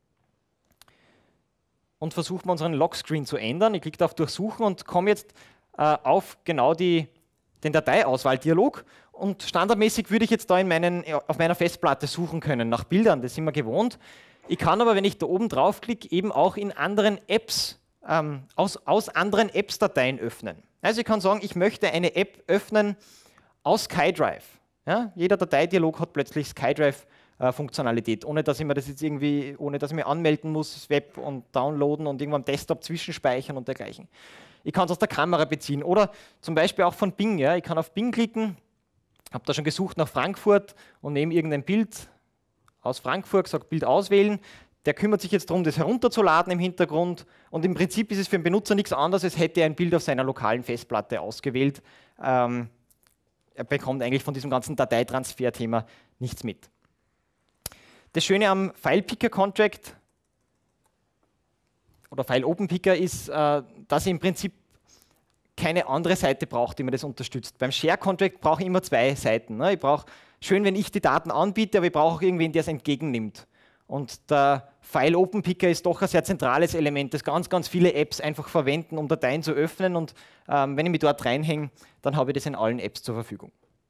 und versuchen unseren Lockscreen zu ändern. Ich klicke auf Durchsuchen und komme jetzt äh, auf genau die, den Dateiauswahldialog. Und standardmäßig würde ich jetzt da in meinen, auf meiner Festplatte suchen können nach Bildern, das sind wir gewohnt. Ich kann aber, wenn ich da oben draufklicke, eben auch in anderen Apps, ähm, aus, aus anderen Apps Dateien öffnen. Also ich kann sagen, ich möchte eine App öffnen aus SkyDrive. Ja, jeder Dateidialog hat plötzlich SkyDrive-Funktionalität, äh, ohne dass ich mir das jetzt irgendwie, ohne dass ich mich anmelden muss, das Web und downloaden und irgendwo am Desktop zwischenspeichern und dergleichen. Ich kann es aus der Kamera beziehen oder zum Beispiel auch von Bing. Ja. Ich kann auf Bing klicken, habe da schon gesucht nach Frankfurt und nehme irgendein Bild aus Frankfurt, sagt Bild auswählen. Der kümmert sich jetzt darum, das herunterzuladen im Hintergrund. Und im Prinzip ist es für den Benutzer nichts anderes, als hätte er ein Bild auf seiner lokalen Festplatte ausgewählt. Ähm, er bekommt eigentlich von diesem ganzen Dateitransfer-Thema nichts mit. Das Schöne am File-Picker-Contract oder File-Open-Picker ist, äh, dass ich im Prinzip keine andere Seite braucht, die mir das unterstützt. Beim Share-Contract brauche ich immer zwei Seiten. Ne? Ich brauche, schön, wenn ich die Daten anbiete, aber ich brauche auch irgendwen, der es entgegennimmt. Und der File-Open-Picker ist doch ein sehr zentrales Element, das ganz, ganz viele Apps einfach verwenden, um Dateien zu öffnen. Und ähm, wenn ich mich dort reinhänge, dann habe ich das in allen Apps zur Verfügung.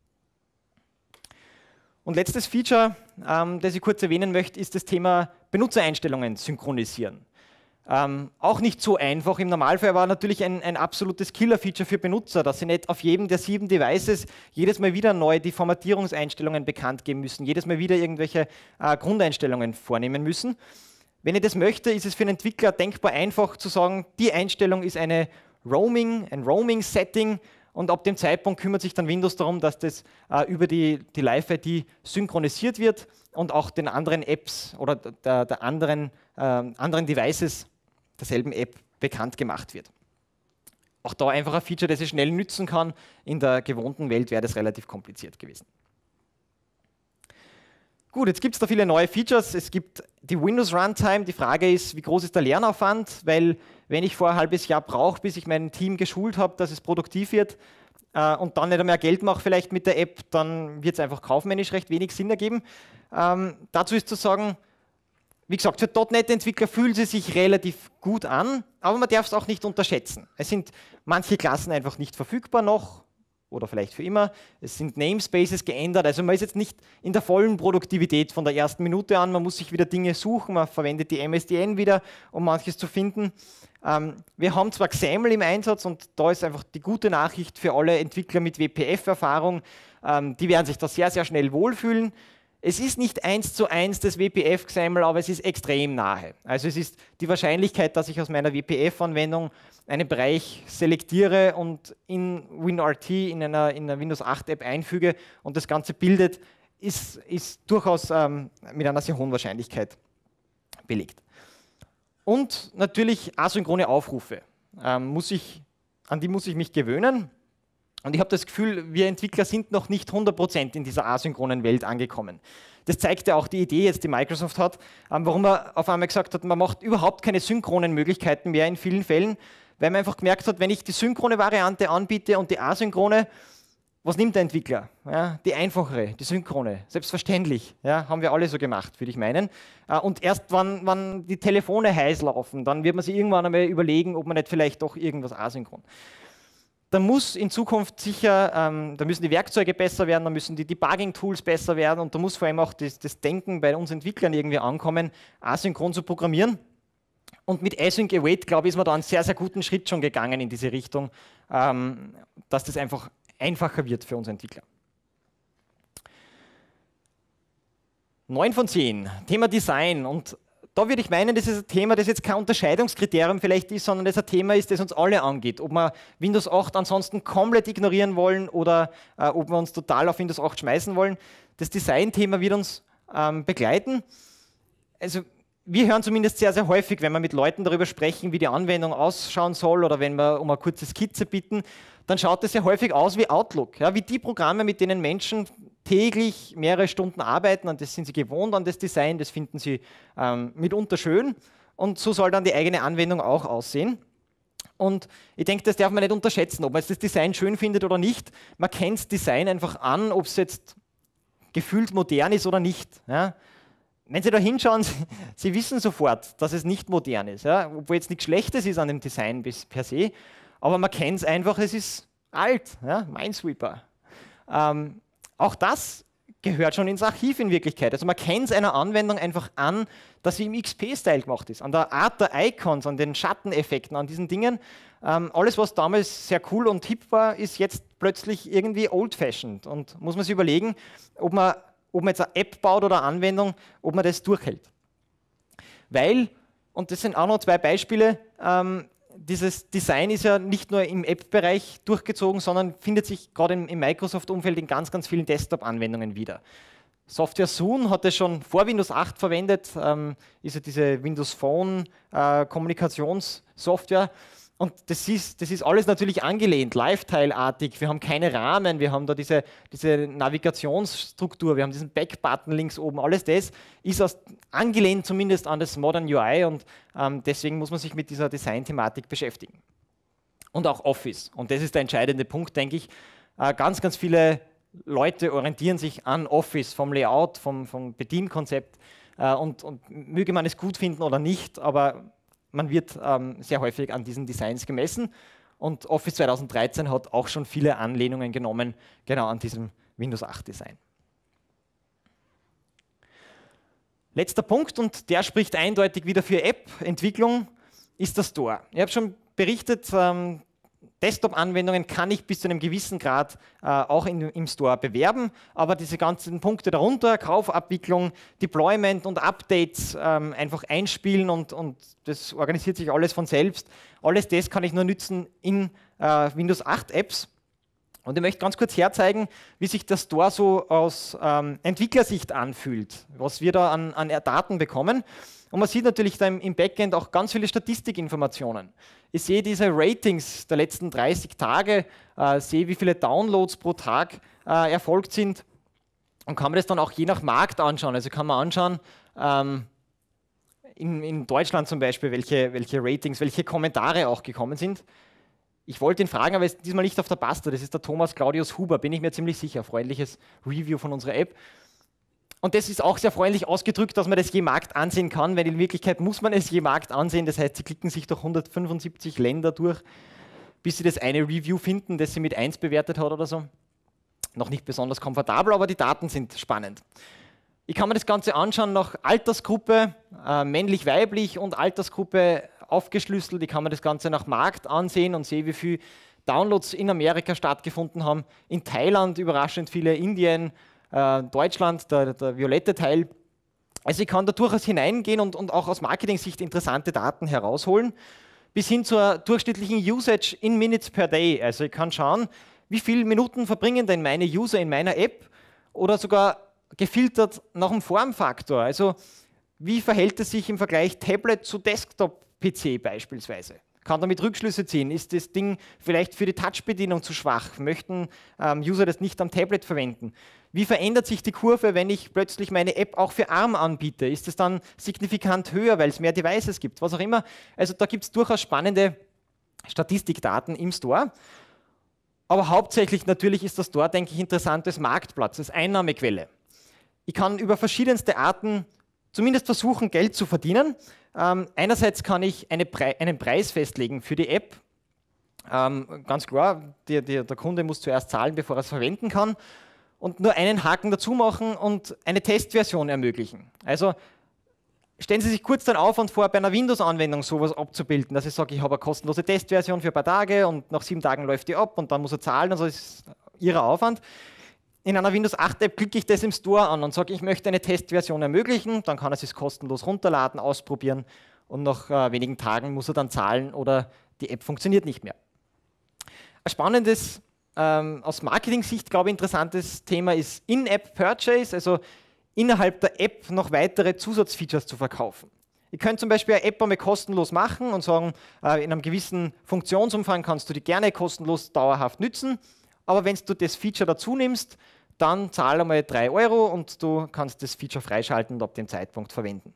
Und letztes Feature, ähm, das ich kurz erwähnen möchte, ist das Thema Benutzereinstellungen synchronisieren. Ähm, auch nicht so einfach. Im Normalfall war natürlich ein, ein absolutes Killer-Feature für Benutzer, dass sie nicht auf jedem der sieben Devices jedes Mal wieder neu die Formatierungseinstellungen bekannt geben müssen, jedes Mal wieder irgendwelche äh, Grundeinstellungen vornehmen müssen. Wenn ich das möchte, ist es für einen Entwickler denkbar einfach zu sagen, die Einstellung ist eine Roaming, ein Roaming-Setting und ab dem Zeitpunkt kümmert sich dann Windows darum, dass das äh, über die, die Live-I D synchronisiert wird und auch den anderen Apps oder der, der anderen, äh, anderen Devices derselben App bekannt gemacht wird. auch da einfach ein Feature, das ich schnell nützen kann. In der gewohnten Welt wäre das relativ kompliziert gewesen. Gut, jetzt gibt es da viele neue Features. Es gibt die Windows Runtime. Die Frage ist, wie groß ist der Lernaufwand? Weil wenn ich vor ein halbes Jahr brauche, bis ich mein Team geschult habe, dass es produktiv wird äh, und dann nicht mehr Geld mache vielleicht mit der App, dann wird es einfach kaufmännisch recht wenig Sinn ergeben. Ähm, dazu ist zu sagen, wie gesagt, für .N E T-Entwickler fühlt sie sich relativ gut an, aber man darf es auch nicht unterschätzen. Es sind manche Klassen einfach nicht verfügbar noch, oder vielleicht für immer. Es sind Namespaces geändert, also man ist jetzt nicht in der vollen Produktivität von der ersten Minute an, man muss sich wieder Dinge suchen, man verwendet die M S D N wieder, um manches zu finden. Ähm, wir haben zwar X A M L im Einsatz und da ist einfach die gute Nachricht für alle Entwickler mit W P F-Erfahrung, ähm, die werden sich da sehr, sehr schnell wohlfühlen. Es ist nicht eins zu eins das W P F-X A M L, aber es ist extrem nahe. Also es ist die Wahrscheinlichkeit, dass ich aus meiner W P F-Anwendung einen Bereich selektiere und in WinRT in einer, in einer Windows acht App einfüge und das Ganze bildet, ist, ist durchaus ähm, mit einer sehr hohen Wahrscheinlichkeit belegt. Und natürlich asynchrone Aufrufe. Ähm, muss ich, an die muss ich mich gewöhnen. Und ich habe das Gefühl, wir Entwickler sind noch nicht hundert Prozent in dieser asynchronen Welt angekommen. Das zeigt ja auch die Idee jetzt, die Microsoft hat, warum man auf einmal gesagt hat, man macht überhaupt keine synchronen Möglichkeiten mehr in vielen Fällen, weil man einfach gemerkt hat, wenn ich die synchrone Variante anbiete und die asynchrone, was nimmt der Entwickler? Ja, die einfachere, die synchrone, selbstverständlich, ja, haben wir alle so gemacht, würde ich meinen. Und erst wenn, wenn die Telefone heiß laufen, dann wird man sich irgendwann einmal überlegen, ob man nicht vielleicht doch irgendwas asynchron. Da muss in Zukunft sicher, ähm, da müssen die Werkzeuge besser werden, da müssen die Debugging-Tools besser werden und da muss vor allem auch das, das Denken bei uns Entwicklern irgendwie ankommen, asynchron zu programmieren. Und mit Async Await, glaube ich, ist man da einen sehr, sehr guten Schritt schon gegangen in diese Richtung, ähm, dass das einfach einfacher wird für uns Entwickler. neun von zehn, Thema Design. Und da würde ich meinen, das ist ein Thema, das jetzt kein Unterscheidungskriterium vielleicht ist, sondern das ein Thema ist, das uns alle angeht. Ob wir Windows acht ansonsten komplett ignorieren wollen oder äh, ob wir uns total auf Windows acht schmeißen wollen. Das Design-Thema wird uns ähm, begleiten. Also wir hören zumindest sehr, sehr häufig, wenn wir mit Leuten darüber sprechen, wie die Anwendung ausschauen soll oder wenn wir um eine kurze Skizze bitten, dann schaut das sehr häufig aus wie Outlook. Ja, wie die Programme, mit denen Menschen täglich mehrere Stunden arbeiten, und das sind sie gewohnt an das Design, das finden sie ähm, mitunter schön und so soll dann die eigene Anwendung auch aussehen. Und ich denke, das darf man nicht unterschätzen, ob man jetzt das Design schön findet oder nicht. Man kennt das Design einfach an, ob es jetzt gefühlt modern ist oder nicht. Ja. Wenn Sie da hinschauen, Sie, Sie wissen sofort, dass es nicht modern ist, ja. Obwohl jetzt nichts Schlechtes ist an dem Design bis, per se, aber man kennt es einfach, es ist alt, ja. Minesweeper. Ähm, Auch das gehört schon ins Archiv in Wirklichkeit. Also man kennt es einer Anwendung einfach an, dass sie im X P-Style gemacht ist. An der Art der Icons, an den Schatteneffekten, an diesen Dingen. Ähm, alles, was damals sehr cool und hip war, ist jetzt plötzlich irgendwie old-fashioned. Und muss man sich überlegen, ob man, ob man jetzt eine App baut oder eine Anwendung, ob man das durchhält. Weil, und das sind auch noch zwei Beispiele, ähm, dieses Design ist ja nicht nur im App-Bereich durchgezogen, sondern findet sich gerade im, im Microsoft-Umfeld in ganz, ganz vielen Desktop-Anwendungen wieder. Software Zoom hat es schon vor Windows acht verwendet, ähm, ist ja diese Windows Phone äh, Kommunikationssoftware. Und das ist, das ist alles natürlich angelehnt, Lifestyle-artig. Wir haben keine Rahmen, wir haben da diese, diese Navigationsstruktur, wir haben diesen Back-Button links oben. Alles das ist aus, angelehnt zumindest an das Modern U I und ähm, deswegen muss man sich mit dieser Design-Thematik beschäftigen. Und auch Office. Und das ist der entscheidende Punkt, denke ich. Äh, ganz, ganz viele Leute orientieren sich an Office, vom Layout, vom, vom Bedienkonzept äh, und, und möge man es gut finden oder nicht, aber man wird ähm, sehr häufig an diesen Designs gemessen und Office zweitausenddreizehn hat auch schon viele Anlehnungen genommen, genau an diesem Windows acht Design. Letzter Punkt, und der spricht eindeutig wieder für App-Entwicklung, ist der Store. Ich habe schon berichtet, ähm, Desktop-Anwendungen kann ich bis zu einem gewissen Grad äh, auch in, im Store bewerben, aber diese ganzen Punkte darunter, Kaufabwicklung, Deployment und Updates ähm, einfach einspielen und, und das organisiert sich alles von selbst. Alles das kann ich nur nützen in äh, Windows acht Apps Und ich möchte ganz kurz herzeigen, wie sich der Store so aus ähm, Entwicklersicht anfühlt, was wir da an, an Daten bekommen. Und man sieht natürlich da im, im Backend auch ganz viele Statistikinformationen. Ich sehe diese Ratings der letzten dreißig Tage, äh, sehe, wie viele Downloads pro Tag äh, erfolgt sind und kann mir das dann auch je nach Markt anschauen. Also kann man anschauen, ähm, in, in Deutschland zum Beispiel, welche, welche Ratings, welche Kommentare auch gekommen sind. Ich wollte ihn fragen, aber er ist diesmal nicht auf der Pasta. Das ist der Thomas Claudius Huber, bin ich mir ziemlich sicher. Freundliches Review von unserer App. Und das ist auch sehr freundlich ausgedrückt, dass man das je Markt ansehen kann, weil in Wirklichkeit muss man es je Markt ansehen. Das heißt, sie klicken sich durch hundertfünfundsiebzig Länder durch, bis sie das eine Review finden, das sie mit eins bewertet hat oder so. Noch nicht besonders komfortabel, aber die Daten sind spannend. Ich kann mir das Ganze anschauen nach Altersgruppe, äh, männlich-weiblich und Altersgruppe aufgeschlüsselt. Ich kann mir das Ganze nach Markt ansehen und sehe, wie viele Downloads in Amerika stattgefunden haben. In Thailand überraschend viele, Indien, äh, Deutschland, der, der violette Teil. Also ich kann da durchaus hineingehen und, und auch aus Marketing-Sicht interessante Daten herausholen, bis hin zur durchschnittlichen Usage in Minutes per Day. Also ich kann schauen, wie viele Minuten verbringen denn meine User in meiner App oder sogar gefiltert nach dem Formfaktor. Also wie verhält es sich im Vergleich Tablet zu Desktop-P C beispielsweise? Kann damit Rückschlüsse ziehen? Ist das Ding vielleicht für die Touch-Bedienung zu schwach? Möchten ähm, User das nicht am Tablet verwenden? Wie verändert sich die Kurve, wenn ich plötzlich meine App auch für ARM anbiete? Ist es dann signifikant höher, weil es mehr Devices gibt? Was auch immer. Also da gibt es durchaus spannende Statistikdaten im Store. Aber hauptsächlich natürlich ist der Store, denke ich, interessant als Marktplatz, als Einnahmequelle. Ich kann über verschiedenste Arten zumindest versuchen, Geld zu verdienen. Ähm, einerseits kann ich eine Pre- einen Preis festlegen für die App. Ähm, ganz klar, die, die, der Kunde muss zuerst zahlen, bevor er es verwenden kann. Und nur einen Haken dazu machen und eine Testversion ermöglichen. Also stellen Sie sich kurz dann auf und vor, bei einer Windows-Anwendung sowas abzubilden, dass ich sage, ich habe eine kostenlose Testversion für ein paar Tage und nach sieben Tagen läuft die ab und dann muss er zahlen, also ist Ihr Aufwand. In einer Windows acht App klicke ich das im Store an und sage, ich möchte eine Testversion ermöglichen, dann kann er es kostenlos runterladen, ausprobieren und nach äh, wenigen Tagen muss er dann zahlen oder die App funktioniert nicht mehr. Ein spannendes, ähm, aus Marketing-Sicht, glaube ich, interessantes Thema ist In-App-Purchase, also innerhalb der App noch weitere Zusatzfeatures zu verkaufen. Ihr könnt zum Beispiel eine App einmal kostenlos machen und sagen, äh, in einem gewissen Funktionsumfang kannst du die gerne kostenlos dauerhaft nützen. Aber wenn du das Feature dazu nimmst, dann zahl einmal drei Euro und du kannst das Feature freischalten und ab dem Zeitpunkt verwenden.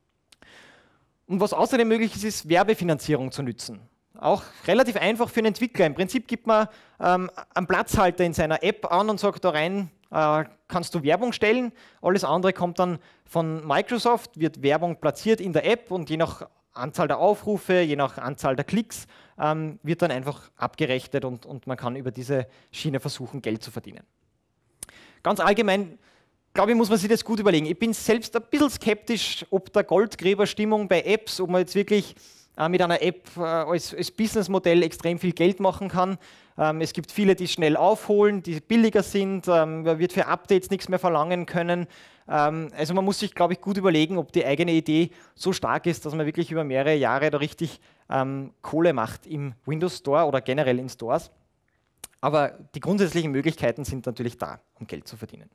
Und was außerdem möglich ist, ist Werbefinanzierung zu nutzen. Auch relativ einfach für einen Entwickler. Im Prinzip gibt man ähm, einen Platzhalter in seiner App an und sagt, da rein äh, kannst du Werbung stellen. Alles andere kommt dann von Microsoft, wird Werbung platziert in der App und je nach Anzahl der Aufrufe, je nach Anzahl der Klicks, ähm, wird dann einfach abgerechnet und, und man kann über diese Schiene versuchen, Geld zu verdienen. Ganz allgemein, glaube ich, muss man sich das gut überlegen. Ich bin selbst ein bisschen skeptisch, ob der Goldgräberstimmung bei Apps, ob man jetzt wirklich äh, mit einer App äh, als, als Businessmodell extrem viel Geld machen kann. Ähm, es gibt viele, die schnell aufholen, die billiger sind, ähm, man wird für Updates nichts mehr verlangen können. Also man muss sich, glaube ich, gut überlegen, ob die eigene Idee so stark ist, dass man wirklich über mehrere Jahre da richtig ähm, Kohle macht im Windows Store oder generell in Stores. Aber die grundsätzlichen Möglichkeiten sind natürlich da, um Geld zu verdienen.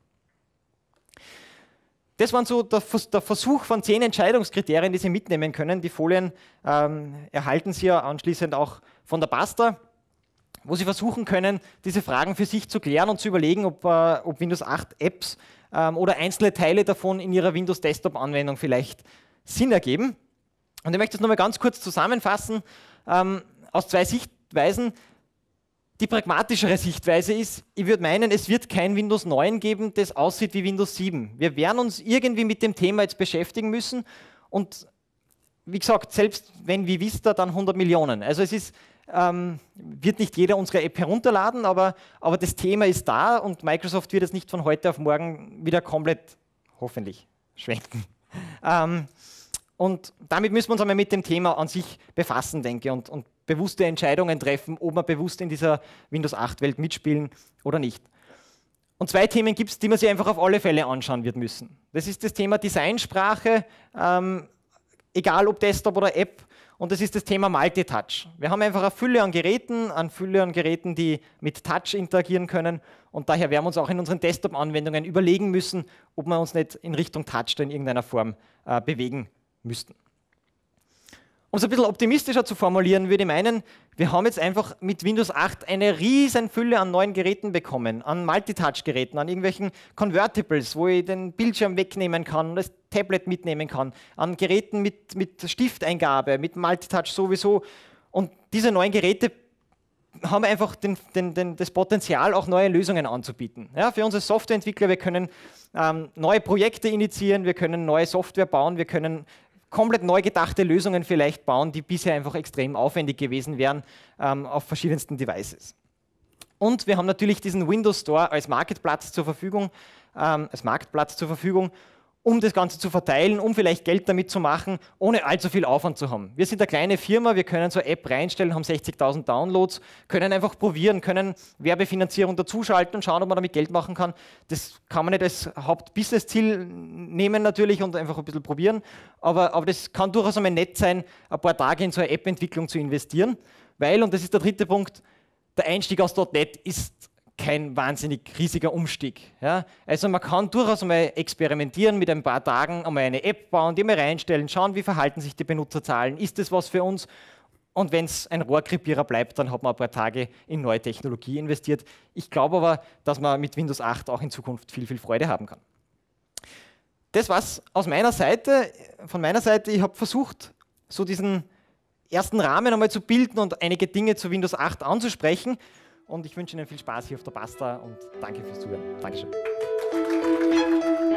Das waren so der, der Versuch von zehn Entscheidungskriterien, die Sie mitnehmen können. Die Folien ähm, erhalten Sie ja anschließend auch von der Pasta, wo Sie versuchen können, diese Fragen für sich zu klären und zu überlegen, ob, äh, ob Windows acht Apps ähm, oder einzelne Teile davon in Ihrer Windows Desktop-Anwendung vielleicht Sinn ergeben. Und ich möchte das nochmal ganz kurz zusammenfassen, ähm, aus zwei Sichtweisen. Die pragmatischere Sichtweise ist, ich würde meinen, es wird kein Windows neun geben, das aussieht wie Windows sieben. Wir werden uns irgendwie mit dem Thema jetzt beschäftigen müssen und wie gesagt, selbst wenn wie Vista, dann hundert Millionen. Also es ist Ähm, wird nicht jeder unsere App herunterladen, aber, aber das Thema ist da und Microsoft wird es nicht von heute auf morgen wieder komplett, hoffentlich, schwenken. Ähm, und damit müssen wir uns einmal mit dem Thema an sich befassen, denke ich, und, und bewusste Entscheidungen treffen, ob wir bewusst in dieser Windows acht Welt mitspielen oder nicht. Und zwei Themen gibt es, die man sich einfach auf alle Fälle anschauen wird müssen. Das ist das Thema Designsprache, ähm, egal ob Desktop oder App, und das ist das Thema Multitouch. Wir haben einfach eine Fülle an Geräten, eine Fülle an Geräten, die mit Touch interagieren können und daher werden wir uns auch in unseren Desktop-Anwendungen überlegen müssen, ob wir uns nicht in Richtung Touch in irgendeiner Form äh, bewegen müssten. Um es ein bisschen optimistischer zu formulieren, würde ich meinen, wir haben jetzt einfach mit Windows acht eine riesen Fülle an neuen Geräten bekommen, an Multitouch-Geräten, an irgendwelchen Convertibles, wo ich den Bildschirm wegnehmen kann und das Tablet mitnehmen kann, an Geräten mit, mit Stifteingabe, mit Multitouch sowieso. Und diese neuen Geräte haben einfach den, den, den, das Potenzial, auch neue Lösungen anzubieten. Ja, für unsere Softwareentwickler, wir können ähm, neue Projekte initiieren, wir können neue Software bauen, wir können komplett neu gedachte Lösungen vielleicht bauen, die bisher einfach extrem aufwendig gewesen wären ähm, auf verschiedensten Devices. Und wir haben natürlich diesen Windows Store als Marktplatz zur Verfügung, ähm, als Marktplatz zur Verfügung, um das Ganze zu verteilen, um vielleicht Geld damit zu machen, ohne allzu viel Aufwand zu haben. Wir sind eine kleine Firma, wir können so eine App reinstellen, haben sechzigtausend Downloads, können einfach probieren, können Werbefinanzierung dazuschalten und schauen, ob man damit Geld machen kann. Das kann man nicht als Hauptbusiness-Ziel nehmen natürlich und einfach ein bisschen probieren, aber, aber das kann durchaus einmal nett sein, ein paar Tage in so eine App-Entwicklung zu investieren, weil, und das ist der dritte Punkt, der Einstieg aus .N E T ist kein wahnsinnig riesiger Umstieg. Ja? Also man kann durchaus einmal experimentieren, mit ein paar Tagen einmal eine App bauen, die mal reinstellen, schauen, wie verhalten sich die Benutzerzahlen, ist das was für uns? Und wenn es ein Rohrkrepierer bleibt, dann hat man ein paar Tage in neue Technologie investiert. Ich glaube aber, dass man mit Windows acht auch in Zukunft viel, viel Freude haben kann. Das war's aus meiner Seite. Von meiner Seite, ich habe versucht, so diesen ersten Rahmen einmal zu bilden und einige Dinge zu Windows acht anzusprechen. Und ich wünsche Ihnen viel Spaß hier auf der Basta und danke fürs Zuhören. Dankeschön.